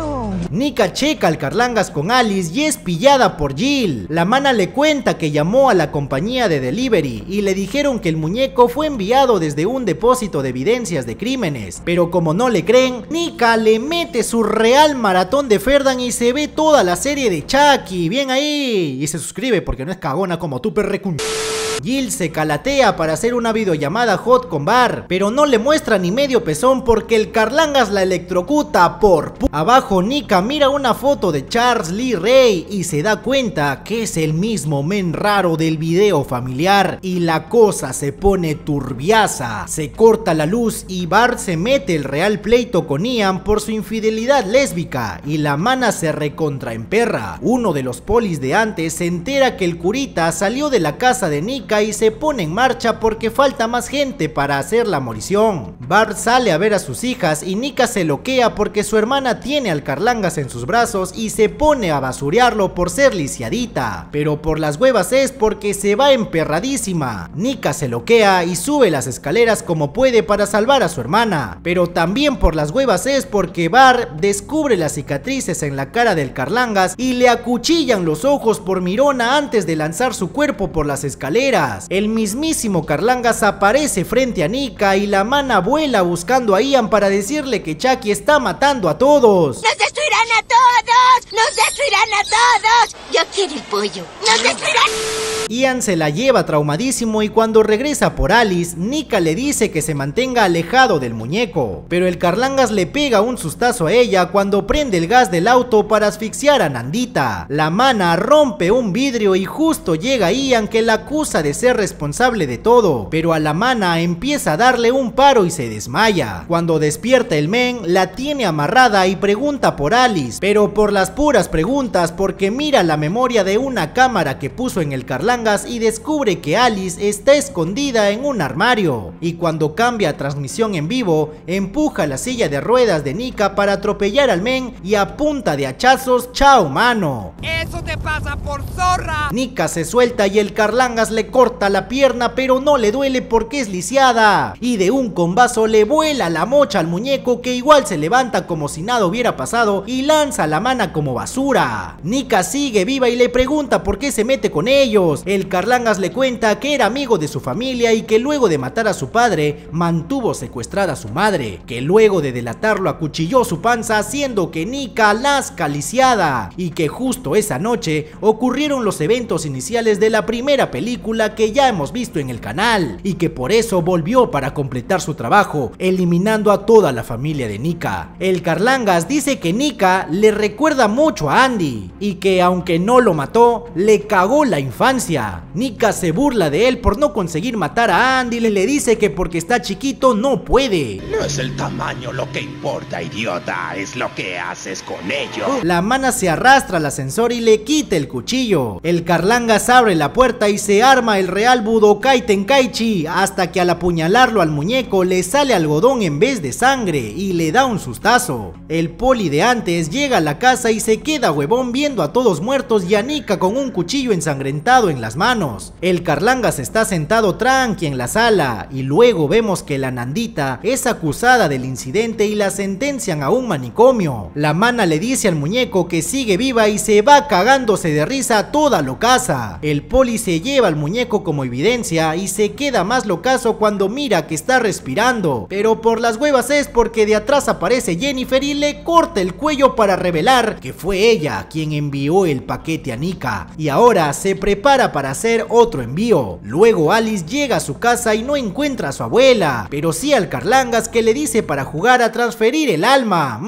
Nika checa al Carlangas con Alice y es pillada por Jill. La mana le cuenta que llamó a la compañía de delivery y le dijeron que el muñeco fue enviado desde un depósito de evidencias de crímenes, pero como no le creen, Nika le mete su real maratón de Ferdan y se ve toda la serie de Chucky. Bien ahí. Y se suscribe porque no es cagona como tú, perrecun. Jill se calatea para hacer una videollamada hot con Bar, pero no le muestra ni medio pezón porque el Carlangas la electrocuta por Abajo Nika mira una foto de Charles Lee Ray y se da cuenta que es el mismo men raro del video familiar y la cosa se pone turbiaza. Se corta la luz y Bart se mete el real pleito con Ian por su infidelidad lésbica y la mana se recontraemperra. Uno de los polis de antes se entera que el curita salió de la casa de Nika y se pone en marcha porque falta más gente para hacer la morición. Bart sale a ver a sus hijas y Nika se loquea porque su hermana tiene al Carlangas en sus brazos y se pone a basurearlo por ser lisiadita, pero por las huevas es porque se va emperradísima. Nika se loquea y sube las escaleras como puede para salvar a su hermana, pero también por las huevas es porque Bart descubre las cicatrices en la cara del Carlangas y le acuchillan los ojos por mirona antes de lanzar su cuerpo por las escaleras. El mismísimo Carlangas aparece frente a Nika y la mana vuela buscando a Ian para decirle que Chucky está matando a todos. ¡Nos destruirán a todos! ¡Nos destruirán a todos! ¡Yo quiero el pollo! ¡Nos destruirán! Ian se la lleva traumadísimo y cuando regresa por Alice, Nika le dice que se mantenga alejado del muñeco, pero el Carlangas le pega un sustazo a ella cuando prende el gas del auto para asfixiar a Nandita. La mana rompe un vidrio y justo llega Ian que la acusa de ser responsable de todo, pero a la mana empieza a darle un paro y se desmaya. Cuando despierta el men, la tiene amarrada y pregunta por Alice, pero por las puras preguntas porque mira la memoria de una cámara que puso en el Carlangas y descubre que Alice está escondida en un armario, y cuando cambia a transmisión en vivo, empuja la silla de ruedas de Nika para atropellar al men y a punta de hachazos, chao mano. ¡Eso te pasa por zorra! Nika se suelta y el Carlangas le corta la pierna, pero no le duele porque es lisiada, y de un combazo le vuela la mocha al muñeco que igual se levanta como si nada hubiera pasado y lanza la mana como basura. Nika sigue viva y le pregunta por qué se mete con ellos. El Carlangas le cuenta que era amigo de su familia y que luego de matar a su padre mantuvo secuestrada a su madre, que luego de delatarlo acuchilló su panza haciendo que Nika nazca lisiada, y que justo esa noche ocurrieron los eventos iniciales de la primera película que ya hemos visto en el canal, y que por eso volvió para completar su trabajo, eliminando a toda la familia de Nika. El Carlangas dice que Nika le recuerda mucho a Andy, y que aunque no lo mató, le cagó la infancia. Nika se burla de él por no conseguir matar a Andy y le dice que porque está chiquito no puede. No es el tamaño lo que importa, idiota, es lo que haces con ello. La mana se arrastra al ascensor y le quita el cuchillo. El Carlangas abre la puerta y se arma el real Budokai Tenkaichi, hasta que al apuñalarlo al muñeco le sale algodón en vez de sangre y le da un sustazo. El poli de antes llega a la casa y se queda huevón viendo a todos muertos y a Nika con un cuchillo ensangrentado en las manos. El Carlangas está sentado tranqui en la sala y luego vemos que la Nandita es acusada del incidente y la sentencian a un manicomio. La mana le dice al muñeco que sigue viva y se va cagándose de risa toda locaza. El poli se lleva al muñeco como evidencia y se queda más locazo cuando mira que está respirando, pero por las huevas es porque de atrás aparece Jennifer y le corta el cuello para revelar que fue ella quien envió el paquete a Nika, y ahora se prepara para hacer otro envío. Luego Alice llega a su casa y no encuentra a su abuela, pero sí al Carlangas que le dice para jugar a transferir el alma.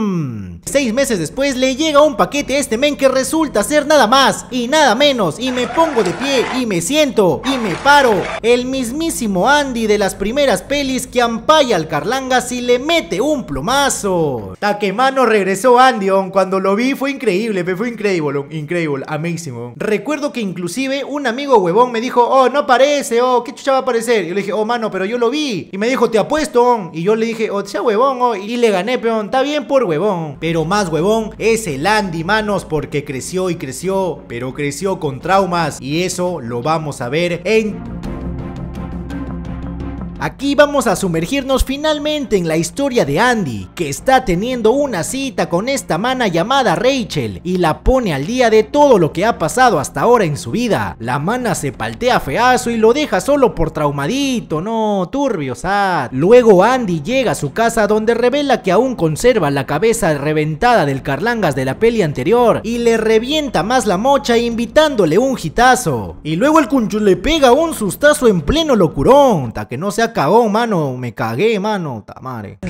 6 meses después le llega un paquete a este men que resulta ser nada más y nada menos, y me pongo de pie y me siento y me paro, el mismísimo Andy de las primeras pelis que ampalla al Carlangas y le mete un plomazo. Takemano regresó Andy, cuando lo vi fue increíble, increíble, amazing. Recuerdo que inclusive un amigo huevón me dijo, oh, no aparece, oh, ¿qué chucha va a aparecer? Y yo le dije, oh, mano, pero yo lo vi. Y me dijo, te apuesto, y yo le dije, oh, sea huevón, y le gané, peón, está bien por huevón. Pero más huevón es el Andy, manos, porque creció y creció, pero creció con traumas, y eso lo vamos a ver en Aquí vamos a sumergirnos finalmente en la historia de Andy, que está teniendo una cita con esta mana llamada Rachel y la pone al día de todo lo que ha pasado hasta ahora en su vida. La mana se paltea feazo y lo deja solo por traumadito, no, turbio, sad. Luego Andy llega a su casa donde revela que aún conserva la cabeza reventada del Carlangas de la peli anterior y le revienta más la mocha invitándole un hitazo. Y luego el cuncho le pega un sustazo en pleno locurón, ta que no se acabó, mano, me cagué, mano, tamare.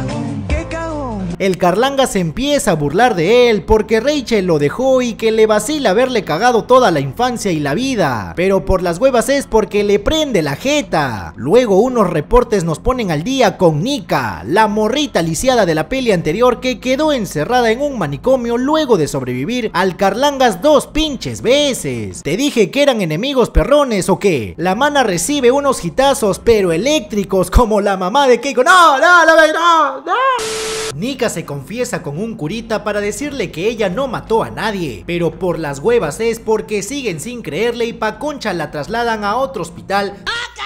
El Carlangas se empieza a burlar de él porque Rachel lo dejó y que le vacila haberle cagado toda la infancia y la vida, pero por las huevas es porque le prende la jeta. Luego unos reportes nos ponen al día con Nika, la morrita lisiada de la peli anterior que quedó encerrada en un manicomio luego de sobrevivir al Carlangas 2 pinches veces. ¿Te dije que eran enemigos perrones o qué? La mana recibe unos hitazos pero eléctricos como la mamá de Keiko. ¡No! Nika se confiesa con un curita para decirle que ella no mató a nadie, pero por las huevas es porque siguen sin creerle y pa' concha la trasladan a otro hospital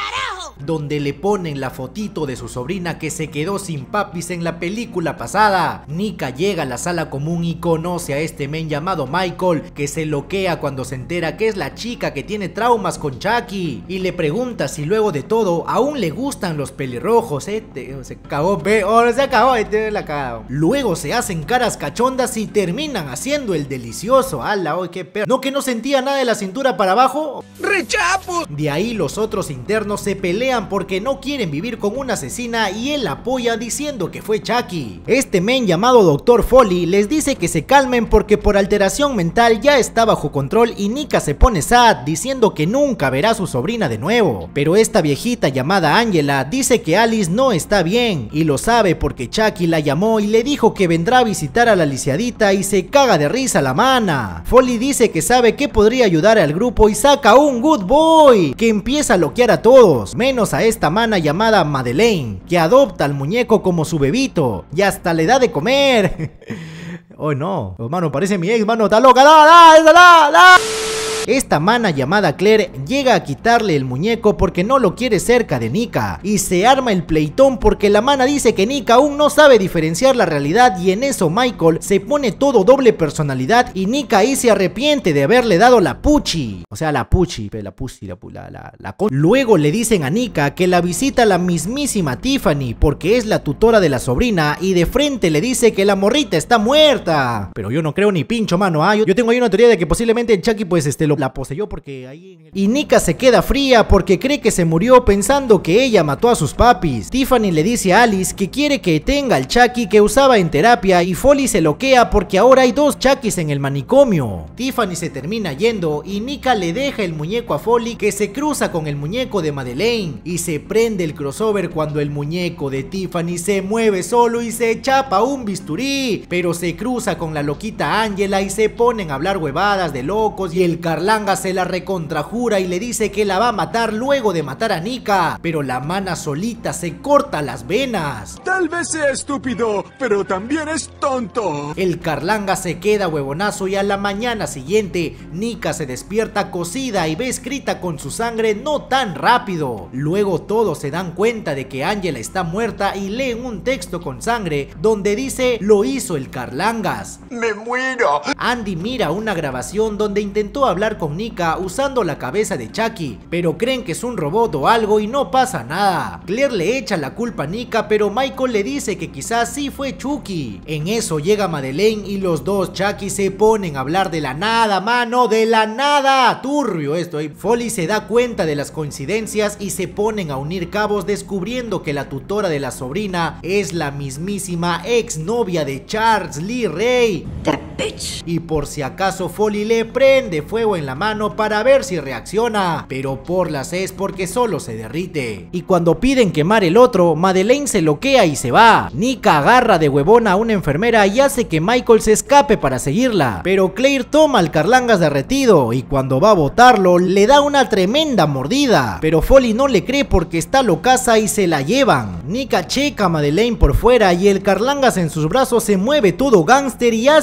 donde le ponen la fotito de su sobrina que se quedó sin papis en la película pasada. Nika llega a la sala común y conoce a este men llamado Michael, que se loquea cuando se entera que es la chica que tiene traumas con Chucky, y le pregunta si luego de todo aún le gustan los pelirrojos. Se cagó, se acabó, la cagada. Luego se hacen caras cachondas y terminan haciendo el delicioso. ¡Hala, hoy qué perro! ¿No que no sentía nada de la cintura para abajo? ¡Rechapos! De ahí los otros internos se pelean porque no quieren vivir con una asesina y él apoya diciendo que fue Chucky. Este men llamado Dr. Foley les dice que se calmen porque por alteración mental ya está bajo control y Nika se pone sad diciendo que nunca verá a su sobrina de nuevo. Pero esta viejita llamada Angela dice que Alice no está bien y lo sabe porque Chucky la llamó y le dijo que vendrá a visitar a la lisiadita y se caga de risa la mana. Foley dice que sabe que podría ayudar al grupo y saca un good boy que empieza a loquear a todos, menos a esta mana llamada Madeleine, que adopta al muñeco como su bebito y hasta le da de comer. Oh no, hermano, parece mi ex, mano, está loca, ¡da! Esta mana llamada Claire llega a quitarle el muñeco porque no lo quiere cerca de Nika y se arma el pleitón porque la mana dice que Nika aún no sabe diferenciar la realidad y en eso Michael se pone todo doble personalidad y Nika ahí se arrepiente de haberle dado la puchi. O sea, la puchi, la pussy, Luego le dicen a Nika que la visita la mismísima Tiffany porque es la tutora de la sobrina y de frente le dice que la morrita está muerta. Pero yo no creo ni pincho, mano, yo tengo ahí una teoría de que posiblemente Chucky pues la poseyó porque ahí en el... Y Nika se queda fría porque cree que se murió pensando que ella mató a sus papis. Tiffany le dice a Alice que quiere que tenga el Chucky que usaba en terapia y Foley se loquea porque ahora hay 2 Chuckys en el manicomio. Tiffany se termina yendo y Nika le deja el muñeco a Foley que se cruza con el muñeco de Madeleine y se prende el crossover cuando el muñeco de Tiffany se mueve solo y se chapa un bisturí, pero se cruza con la loquita Angela y se ponen a hablar huevadas de locos y el Carlangas se la recontrajura y le dice que la va a matar luego de matar a Nika, pero la mana solita se corta las venas. Tal vez sea estúpido, pero también es tonto. El Carlangas se queda huevonazo y a la mañana siguiente Nika se despierta cocida y ve escrita con su sangre no tan rápido. Luego todos se dan cuenta de que Angela está muerta y leen un texto con sangre donde dice lo hizo el Carlangas. ¡Me muero! Andy mira una grabación donde intentó hablar con Nika usando la cabeza de Chucky, pero creen que es un robot o algo y no pasa nada. Claire le echa la culpa a Nika, pero Michael le dice que quizás sí fue Chucky. En eso llega Madeleine y los 2 Chucky se ponen a hablar de la nada, mano, de la nada. Turbio esto. Foley se da cuenta de las coincidencias y se ponen a unir cabos descubriendo que la tutora de la sobrina es la mismísima ex novia de Charles Lee Ray. Y por si acaso Foley le prende fuego en la mano para ver si reacciona, pero por las es porque solo se derrite. Y cuando piden quemar el otro, Madeleine se loquea y se va. Nika agarra de huevona a una enfermera y hace que Michael se escape para seguirla, pero Claire toma al Carlangas derretido y cuando va a botarlo le da una tremenda mordida, pero Foley no le cree porque está locaza y se la llevan. Nika checa a Madeleine por fuera y el Carlangas en sus brazos se mueve todo gángster y hace que la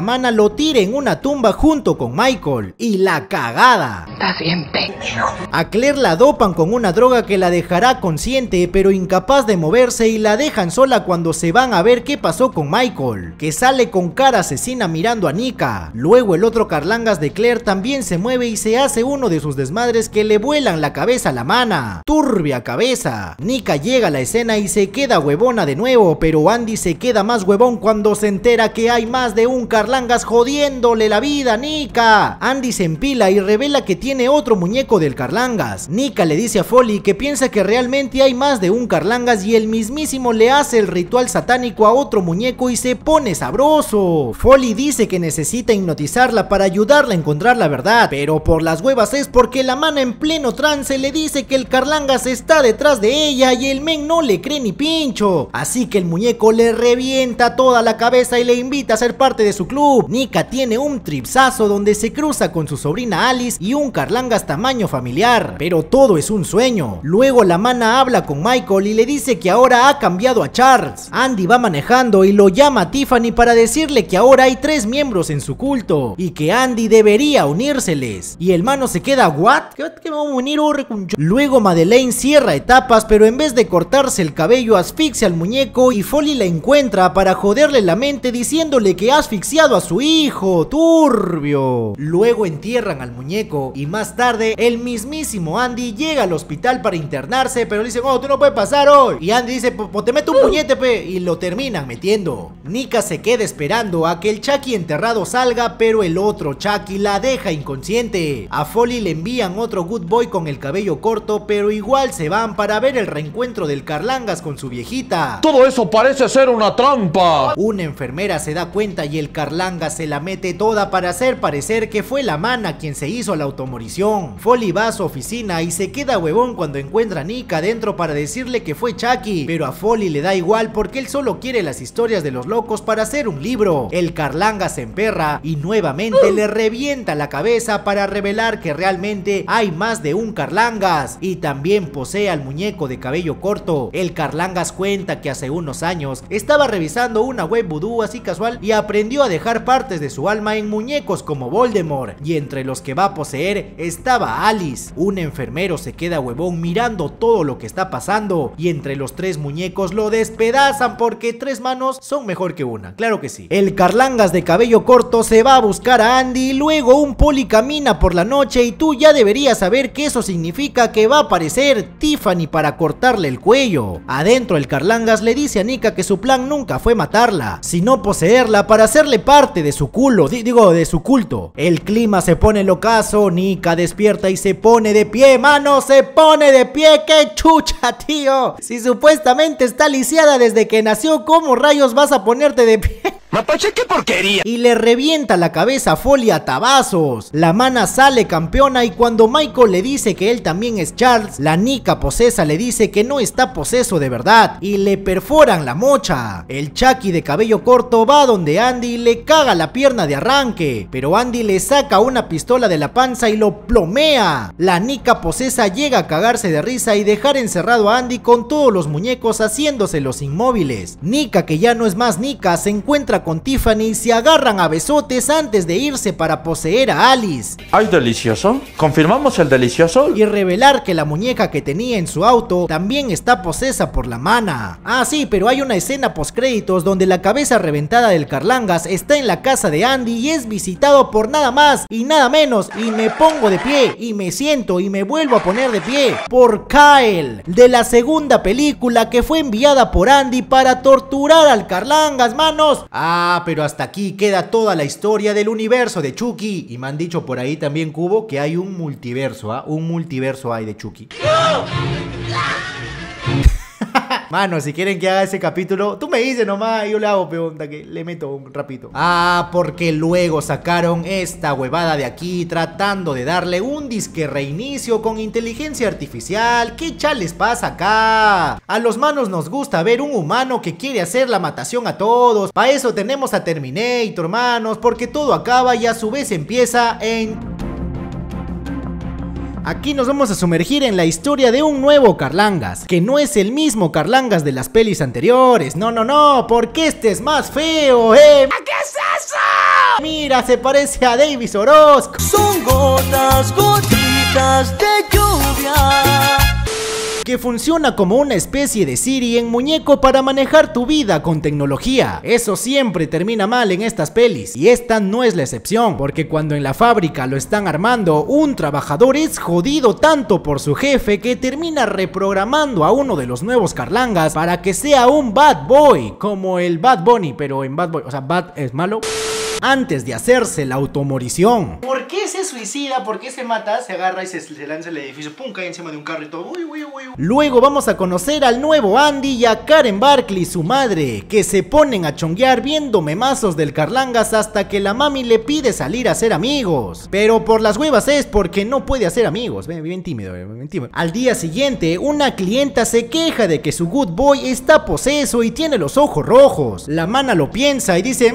mana lo tire en una tumba junto con Michael. Y la cagada. Estás bien pendejo. A Claire la dopan con una droga que la dejará consciente pero incapaz de moverse y la dejan sola cuando se van a ver qué pasó con Michael, que sale con cara asesina mirando a Nika. Luego el otro carlangas de Claire también se mueve y se hace uno de sus desmadres que le vuelan la cabeza a la mana. Turbia cabeza. Nika llega a la escena y se queda huevona de nuevo, pero Andy se queda más huevón cuando se entera que hay más de un carlangas jodiéndole la vida a Nika. Andy se empila y revela que tiene otro muñeco del carlangas. Nika le dice a Foley que piensa que realmente hay más de un carlangas y el mismísimo le hace el ritual satánico a otro muñeco y se pone sabroso. Foley dice que necesita hipnotizarla para ayudarla a encontrar la verdad, pero por las huevas es porque la mana en pleno trance le dice que el carlangas está detrás de ella y el men no le cree ni pincho. Así que el muñeco le revienta toda la cabeza y le invita a ser parte de su club. Nika tiene un tripsazo donde se cruza con su sobrina Alice y un carlangas tamaño familiar, pero todo es un sueño. Luego la mana habla con Michael y le dice que ahora ha cambiado a Charles. Andy va manejando y lo llama a Tiffany para decirle que ahora hay 3 miembros en su culto y que Andy debería unírseles. Y el mano se queda, ¿what? ¿Qué vamos a unir? Luego Madeleine cierra etapas, pero en vez de cortarse el cabello asfixia al muñeco y Foley la encuentra para joderle la mente diciéndole que ha asfixiado a su hijo. Turbio. Luego entierran al muñeco y más tarde el mismísimo Andy llega al hospital para internarse, pero le dicen, oh, tú no puedes pasar hoy. Y Andy dice, pues te meto un puñete, pe. Y lo terminan metiendo. Nika se queda esperando a que el Chucky enterrado salga, pero el otro Chucky la deja inconsciente. A Foley le envían otro good boy con el cabello corto, pero igual se van para ver el reencuentro del carlangas con su viejita. Todo eso parece ser una trampa. Una enfermera se da cuenta y el carlangas se la mete toda para hacer parecer que fue la mana quien se hizo la automorición. Foley va a su oficina y se queda huevón cuando encuentra a Nika dentro para decirle que fue Chucky, pero a Foley le da igual porque él solo quiere las historias de los locos para hacer un libro. El carlangas se emperra y nuevamente le revienta la cabeza para revelar que realmente hay más de un carlangas y también posee al muñeco de cabello corto. El carlangas cuenta que hace unos años estaba revisando una web vudú así casual y aprendió a dejar partes de su alma en muñecos como Voldemort, y entre los que va a poseer estaba Alice. Un enfermero se queda huevón mirando todo lo que está pasando y entre los 3 muñecos lo despedazan porque 3 manos son mejor que una, claro que sí. El carlangas de cabello corto se va a buscar a Andy y luego un poli camina por la noche y tú ya deberías saber que eso significa que va a aparecer Tiffany para cortarle el cuello. Adentro el carlangas le dice a Nika que su plan nunca fue matarla, sino poseerla para hacerle parte de su culo, de su culto. El clima se pone locazo, Nika despierta y se pone de pie, mano, se pone de pie, qué chucha, tío. Si supuestamente está lisiada desde que nació, ¿cómo rayos vas a ponerte de pie? Mapache, qué porquería. Y le revienta la cabeza a Foley a tabazos. La mana sale campeona y cuando Michael le dice que él también es Charles, la Nika posesa le dice que no está poseso de verdad y le perforan la mocha. El Chucky de cabello corto va donde Andy y le caga la pierna de arranque, pero Andy le saca una pistola de la panza y lo plomea. La Nika posesa llega a cagarse de risa y dejar encerrado a Andy con todos los muñecos haciéndose los inmóviles. Nika, que ya no es más Nika, se encuentra con Tiffany y se agarran a besotes antes de irse para poseer a Alice. ¿Hay delicioso? ¿Confirmamos el delicioso? Y revelar que la muñeca que tenía en su auto también está posesa por la mana. Ah sí, pero hay una escena postcréditos donde la cabeza reventada del carlangas está en la casa de Andy y es visitado por nada más y nada menos, y me pongo de pie y me siento y me vuelvo a poner de pie, por Kyle, de la segunda película que fue enviada por Andy para torturar al carlangas, manos. Ah, pero hasta aquí queda toda la historia del universo de Chucky. Y me han dicho por ahí también, Cubo, que hay un multiverso, ¿ah? Un multiverso hay de Chucky. Mano, si quieren que haga ese capítulo, tú me dices nomás y yo le hago, pregunta que le meto un rapito. Ah, porque luego sacaron esta huevada de aquí tratando de darle un disque reinicio con inteligencia artificial. ¿Qué chales pasa acá? A los manos nos gusta ver un humano que quiere hacer la matación a todos. Para eso tenemos a Terminator, manos, porque todo acaba y a su vez empieza en... Aquí nos vamos a sumergir en la historia de un nuevo Carlangas, que no es el mismo Carlangas de las pelis anteriores. No, porque este es más feo, ¿Qué es eso? Mira, se parece a Davis Orozco. Son gotas, gotitas de lluvia. Que funciona como una especie de Siri en muñeco para manejar tu vida con tecnología. Eso siempre termina mal en estas pelis, y esta no es la excepción, porque cuando en la fábrica lo están armando, un trabajador es jodido tanto por su jefe que termina reprogramando a uno de los nuevos Carlangas para que sea un bad boy, como el Bad Bunny, pero en Bad Boy, o sea, bad es malo. Antes de hacerse la automorición. ¿Por qué se suicida? ¿Por qué se mata? Se agarra y se lanza el edificio, pum, cae encima de un carro y todo. Uy. Luego vamos a conocer al nuevo Andy y a Karen Barkley, su madre, que se ponen a chonguear viendo memazos del Carlangas hasta que la mami le pide salir a ser amigos. Pero por las huevas es porque no puede hacer amigos. Bien tímido. Al día siguiente, una clienta se queja de que su good boy está poseso y tiene los ojos rojos. La mana lo piensa y dice,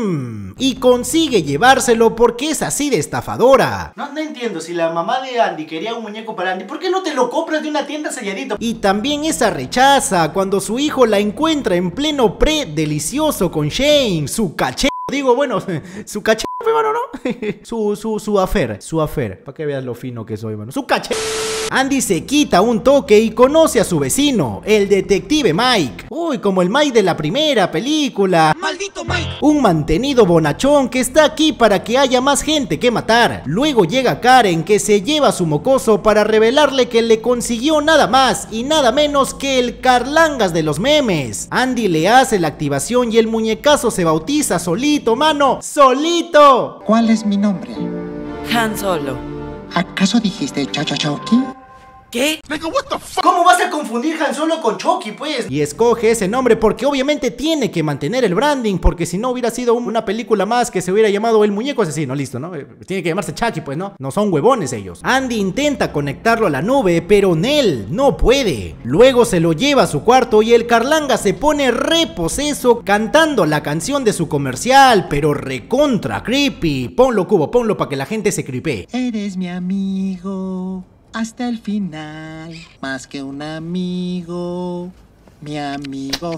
y consigue llevárselo porque es así de estafadora. No entiendo, si la mamá de Andy quería un muñeco para Andy, ¿por qué no te lo compras de una tienda selladito? Y también esa rechaza cuando su hijo la encuentra en pleno pre-delicioso con Shane, su caché. Digo, bueno, su caché, mano, ¿no? su affair, para que veas lo fino que soy, mano. Su caché. Andy se quita un toque y conoce a su vecino, el detective Mike. Uy, como el Mike de la primera película. ¡Maldito Mike! Un mantenido bonachón que está aquí para que haya más gente que matar. Luego llega Karen, que se lleva a su mocoso para revelarle que le consiguió nada más y nada menos que el Carlangas de los memes. Andy le hace la activación y el muñecazo se bautiza solito, mano. ¡Solito! ¿Cuál es mi nombre? Han Solo. ¿Acaso dijiste Chucky? ¿Qué? ¿Cómo vas a confundir Han Solo con Chucky, pues? Y escoge ese nombre porque obviamente tiene que mantener el branding, porque si no hubiera sido una película más que se hubiera llamado El Muñeco Asesino, listo, ¿no? Tiene que llamarse Chucky, pues, ¿no? No son huevones ellos. Andy intenta conectarlo a la nube, pero Nell no puede. Luego se lo lleva a su cuarto y el Carlanga se pone reposeso cantando la canción de su comercial, pero recontra creepy. Ponlo, Cubo, ponlo para que la gente se cripee. Eres mi amigo hasta el final, más que un amigo, mi amigo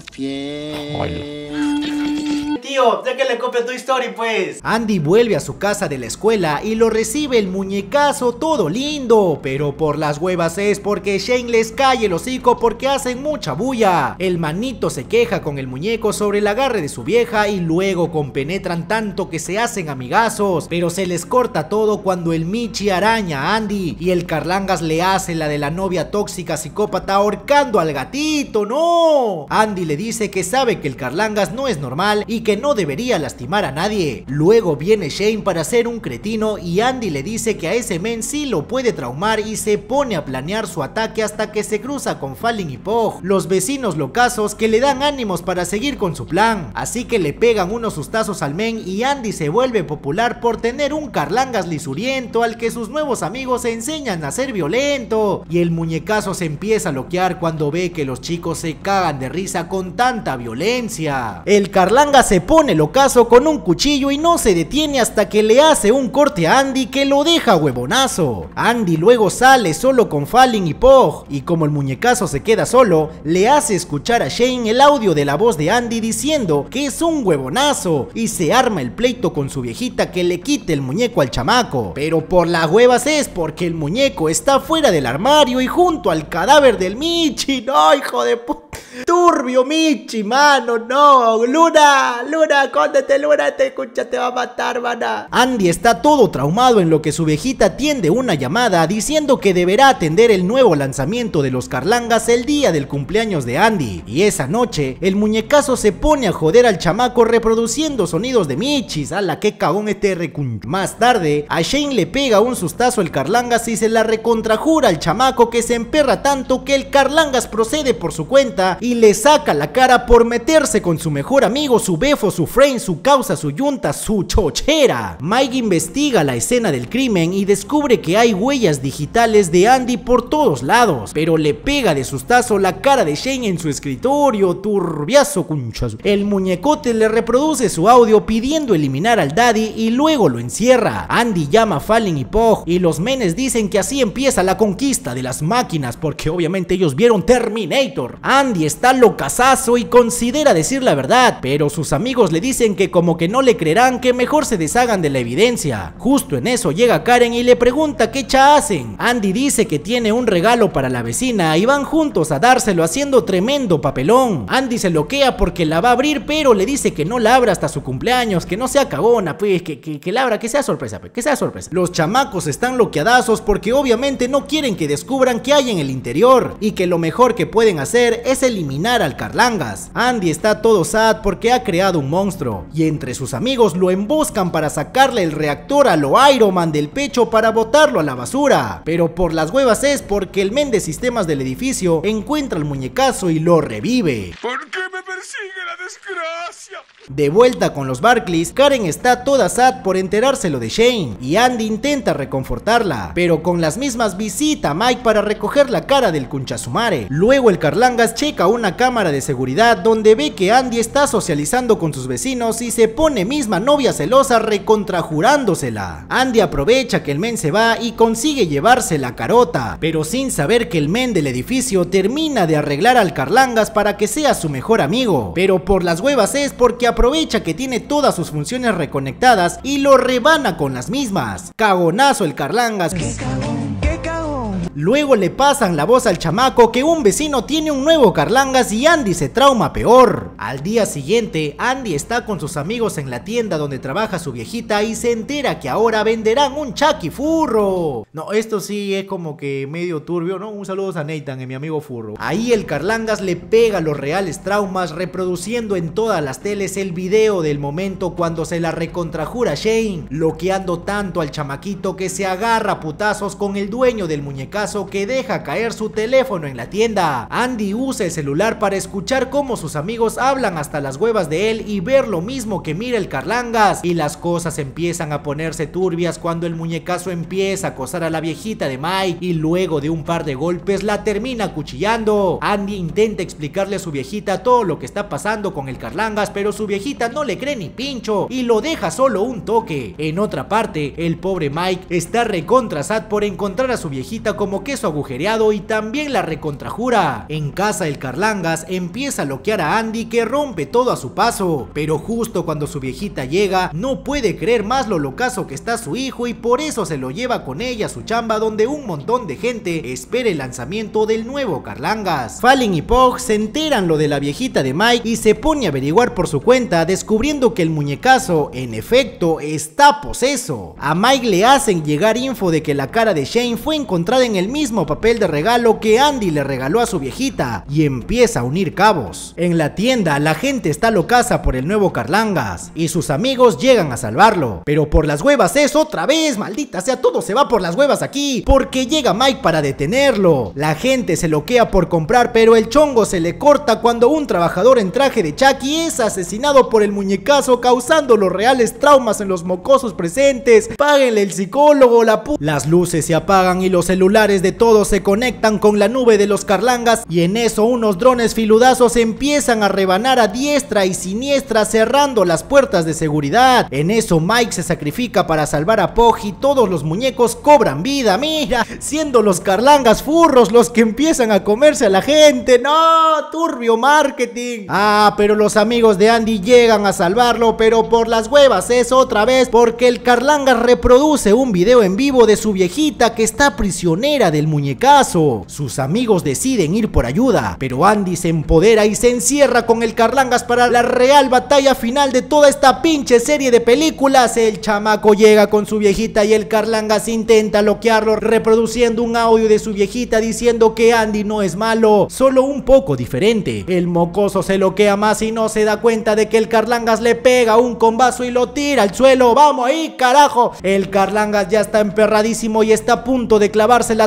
fiel. Tío, ya que le copia tu story, pues. Andy vuelve a su casa de la escuela y lo recibe el muñecazo todo lindo, pero por las huevas es porque Shane les cae el hocico porque hacen mucha bulla. El manito se queja con el muñeco sobre el agarre de su vieja y luego compenetran tanto que se hacen amigazos, pero se les corta todo cuando el Michi araña a Andy y el Carlangas le hace la de la novia tóxica psicópata ahorcando al gatito. ¡No! Andy le dice que sabe que el Carlangas no es normal y que no debería lastimar a nadie. Luego viene Shane para ser un cretino y Andy le dice que a ese men sí lo puede traumar y se pone a planear su ataque hasta que se cruza con Fallen y Pog, los vecinos locazos que le dan ánimos para seguir con su plan. Así que le pegan unos sustazos al men y Andy se vuelve popular por tener un Carlangas lisuriento al que sus nuevos amigos se enseñan a ser violento. Y el muñecazo se empieza a loquear cuando ve que los chicos se cagan de risa con tanta violencia. El Carlangas se pone locazo con un cuchillo y no se detiene hasta que le hace un corte a Andy que lo deja huevonazo. Andy luego sale solo con Fallen y Pog y como el muñecazo se queda solo, le hace escuchar a Shane el audio de la voz de Andy diciendo que es un huevonazo y se arma el pleito con su viejita que le quite el muñeco al chamaco. Pero por las huevas es porque el muñeco está fuera del armario y junto al cadáver del Michi. No, hijo de puta. Turbio Michi, mano, no. Luna, cóndete, Luna, te escucha, te va a matar, mana. Andy está todo traumado en lo que su viejita atiende una llamada diciendo que deberá atender el nuevo lanzamiento de los Carlangas el día del cumpleaños de Andy. Y esa noche, el muñecazo se pone a joder al chamaco reproduciendo sonidos de Michis. ¡Hala, qué cagón este recun! Más tarde, a Shane le pega un sustazo el Carlangas y se la recontrajura al chamaco que se emperra tanto que el Carlangas procede por su cuenta y y le saca la cara por meterse con su mejor amigo, su befo, su friend, su causa, su yunta, su chochera. Mike investiga la escena del crimen y descubre que hay huellas digitales de Andy por todos lados, pero le pega de sustazo la cara de Shane en su escritorio, turbiazo cunchazo. El muñecote le reproduce su audio pidiendo eliminar al daddy y luego lo encierra. Andy llama a Fallen y Pog y los menes dicen que así empieza la conquista de las máquinas porque obviamente ellos vieron Terminator. Andy está locazazo y considera decir la verdad, pero sus amigos le dicen que como que no le creerán, que mejor se deshagan de la evidencia. Justo en eso llega Karen y le pregunta qué cha hacen. Andy dice que tiene un regalo para la vecina y van juntos a dárselo haciendo tremendo papelón. Andy se loquea porque la va a abrir, pero le dice que no la abra hasta su cumpleaños, que no sea cagona, pues, que la abra, que sea sorpresa, pues, que sea sorpresa. Los chamacos están loqueadazos porque obviamente no quieren que descubran qué hay en el interior y que lo mejor que pueden hacer es eliminar al Carlangas. Andy está todo sad porque ha creado un monstruo y entre sus amigos lo emboscan para sacarle el reactor a lo Iron Man del pecho para botarlo a la basura, pero por las huevas es porque el men de sistemas del edificio encuentra al muñecazo y lo revive. ¿Por qué me persigue la desgracia? De vuelta con los Barclays, Karen está toda sad por enterárselo de Shane y Andy intenta reconfortarla, pero con las mismas visita a Mike para recoger la cara del Kunchasumare. Luego el Carlangas checa una cámara de seguridad donde ve que Andy está socializando con sus vecinos y se pone misma novia celosa recontrajurándosela. Andy aprovecha que el men se va y consigue llevarse la carota, pero sin saber que el men del edificio termina de arreglar al Carlangas para que sea su mejor amigo, pero por las huevas es porque aprovecha que tiene todas sus funciones reconectadas y lo rebana con las mismas. Cagonazo el Carlangas. Luego le pasan la voz al chamaco que un vecino tiene un nuevo Carlangas y Andy se trauma peor. Al día siguiente, Andy está con sus amigos en la tienda donde trabaja su viejita y se entera que ahora venderán un Chucky furro. No, esto sí es como que medio turbio, ¿no? Un saludo a Nathan, mi amigo furro. Ahí el Carlangas le pega los reales traumas reproduciendo en todas las teles el video del momento cuando se la recontrajura Shane, loqueando tanto al chamaquito que se agarra a putazos con el dueño del muñecazo que deja caer su teléfono en la tienda. Andy usa el celular para escuchar cómo sus amigos hablan hasta las huevas de él y ver lo mismo que mira el Carlangas, y las cosas empiezan a ponerse turbias cuando el muñecazo empieza a acosar a la viejita de Mike y luego de un par de golpes la termina acuchillando. Andy intenta explicarle a su viejita todo lo que está pasando con el Carlangas, pero su viejita no le cree ni pincho y lo deja solo un toque. En otra parte, el pobre Mike está recontra sad por encontrar a su viejita como queso agujereado y también la recontrajura. En casa el Carlangas empieza a loquear a Andy que rompe todo a su paso, pero justo cuando su viejita llega no puede creer más lo locazo que está su hijo y por eso se lo lleva con ella a su chamba donde un montón de gente espera el lanzamiento del nuevo Carlangas. Fallen y Pog se enteran lo de la viejita de Mike y se pone a averiguar por su cuenta descubriendo que el muñecazo en efecto está poseso. A Mike le hacen llegar info de que la cara de Shane fue encontrada en el mismo papel de regalo que Andy le regaló a su viejita y empieza a unir cabos. En la tienda la gente está locaza por el nuevo Carlangas y sus amigos llegan a salvarlo, pero por las huevas es otra vez, maldita sea, todo se va por las huevas aquí, porque llega Mike para detenerlo. La gente se loquea por comprar, pero el chongo se le corta cuando un trabajador en traje de Chucky es asesinado por el muñecazo causando los reales traumas en los mocosos presentes. Páguenle el psicólogo, Las luces se apagan y los celulares de todos se conectan con la nube de los Carlangas y en eso unos drones filudazos empiezan a rebanar a diestra y siniestra cerrando las puertas de seguridad. En eso Mike se sacrifica para salvar a Pog y todos los muñecos cobran vida, mira, siendo los Carlangas furros los que empiezan a comerse a la gente. No, turbio marketing. Pero los amigos de Andy llegan a salvarlo, pero por las huevas es otra vez porque el Carlangas reproduce un video en vivo de su viejita que está prisionera del muñecazo. Sus amigos deciden ir por ayuda, pero Andy se empodera y se encierra con el Carlangas para la real batalla final de toda esta pinche serie de películas. El chamaco llega con su viejita y el Carlangas intenta bloquearlo reproduciendo un audio de su viejita diciendo que Andy no es malo, solo un poco diferente. El mocoso se loquea más y no se da cuenta de que el Carlangas le pega un combazo y lo tira al suelo. ¡Vamos ahí, carajo! El Carlangas ya está emperradísimo y está a punto de clavársela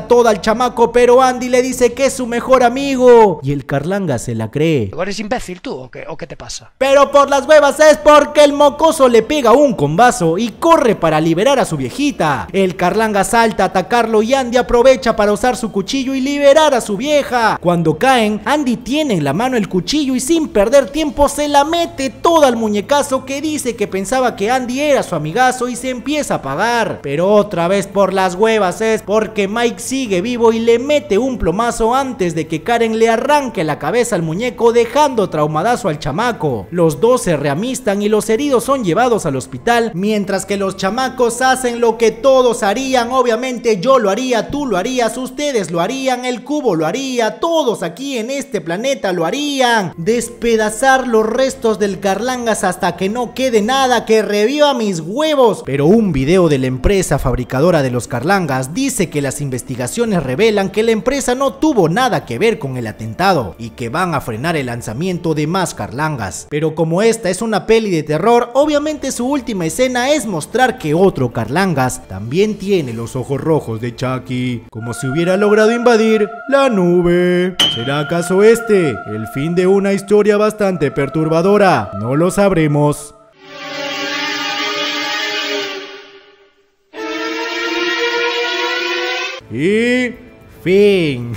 cuenta toda al chamaco, pero Andy le dice que es su mejor amigo. Y el Carlanga se la cree. ¿Eres imbécil tú o qué te pasa? Pero por las huevas es porque el mocoso le pega un combazo y corre para liberar a su viejita. El Carlanga salta a atacarlo y Andy aprovecha para usar su cuchillo y liberar a su vieja. Cuando caen, Andy tiene en la mano el cuchillo y sin perder tiempo se la mete toda al muñecazo, que dice que pensaba que Andy era su amigazo y se empieza a apagar. Pero otra vez por las huevas es porque Mike sigue vivo y le mete un plomazo antes de que Karen le arranque la cabeza al muñeco, dejando traumadazo al chamaco. Los dos se reamistan y los heridos son llevados al hospital, mientras que los chamacos hacen lo que todos harían. Obviamente yo lo haría, tú lo harías, ustedes lo harían, el cubo lo haría, todos aquí en este planeta lo harían. Despedazar los restos del Carlangas hasta que no quede nada, que reviva mis huevos. Pero un video de la empresa fabricadora de los Carlangas dice que las investigaciones revelan que la empresa no tuvo nada que ver con el atentado y que van a frenar el lanzamiento de más Carlangas. Pero como esta es una peli de terror, obviamente su última escena es mostrar que otro Carlangas también tiene los ojos rojos de Chucky, como si hubiera logrado invadir la nube. ¿Será acaso este el fin de una historia bastante perturbadora? No lo sabremos. Y fin.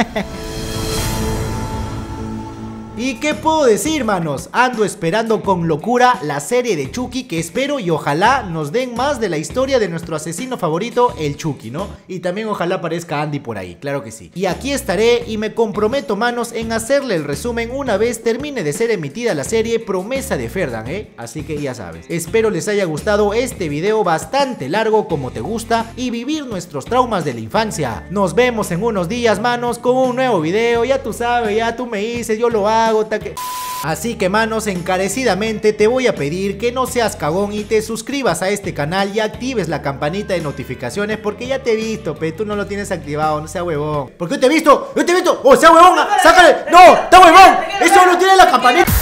¿Y qué puedo decir, manos? Ando esperando con locura la serie de Chucky, que espero y ojalá nos den más de la historia de nuestro asesino favorito, el Chucky, ¿no? Y también ojalá aparezca Andy por ahí, claro que sí. Y aquí estaré y me comprometo, manos, en hacerle el resumen una vez termine de ser emitida la serie Promesa de Ferdan, ¿eh? Así que ya sabes. Espero les haya gustado este video bastante largo como te gusta y vivir nuestros traumas de la infancia. Nos vemos en unos días, manos, con un nuevo video. Ya tú sabes, ya tú me dices, yo lo hago. Así que, manos, encarecidamente te voy a pedir que no seas cagón y te suscribas a este canal y actives la campanita de notificaciones, porque ya te he visto, tú no lo tienes activado, no sea huevón. ¿Por qué te he visto? ¡Yo te he visto! ¡Oh, sea huevón! ¡Sácale! ¡No! ¡Está huevón! ¡Eso no tiene la campanita!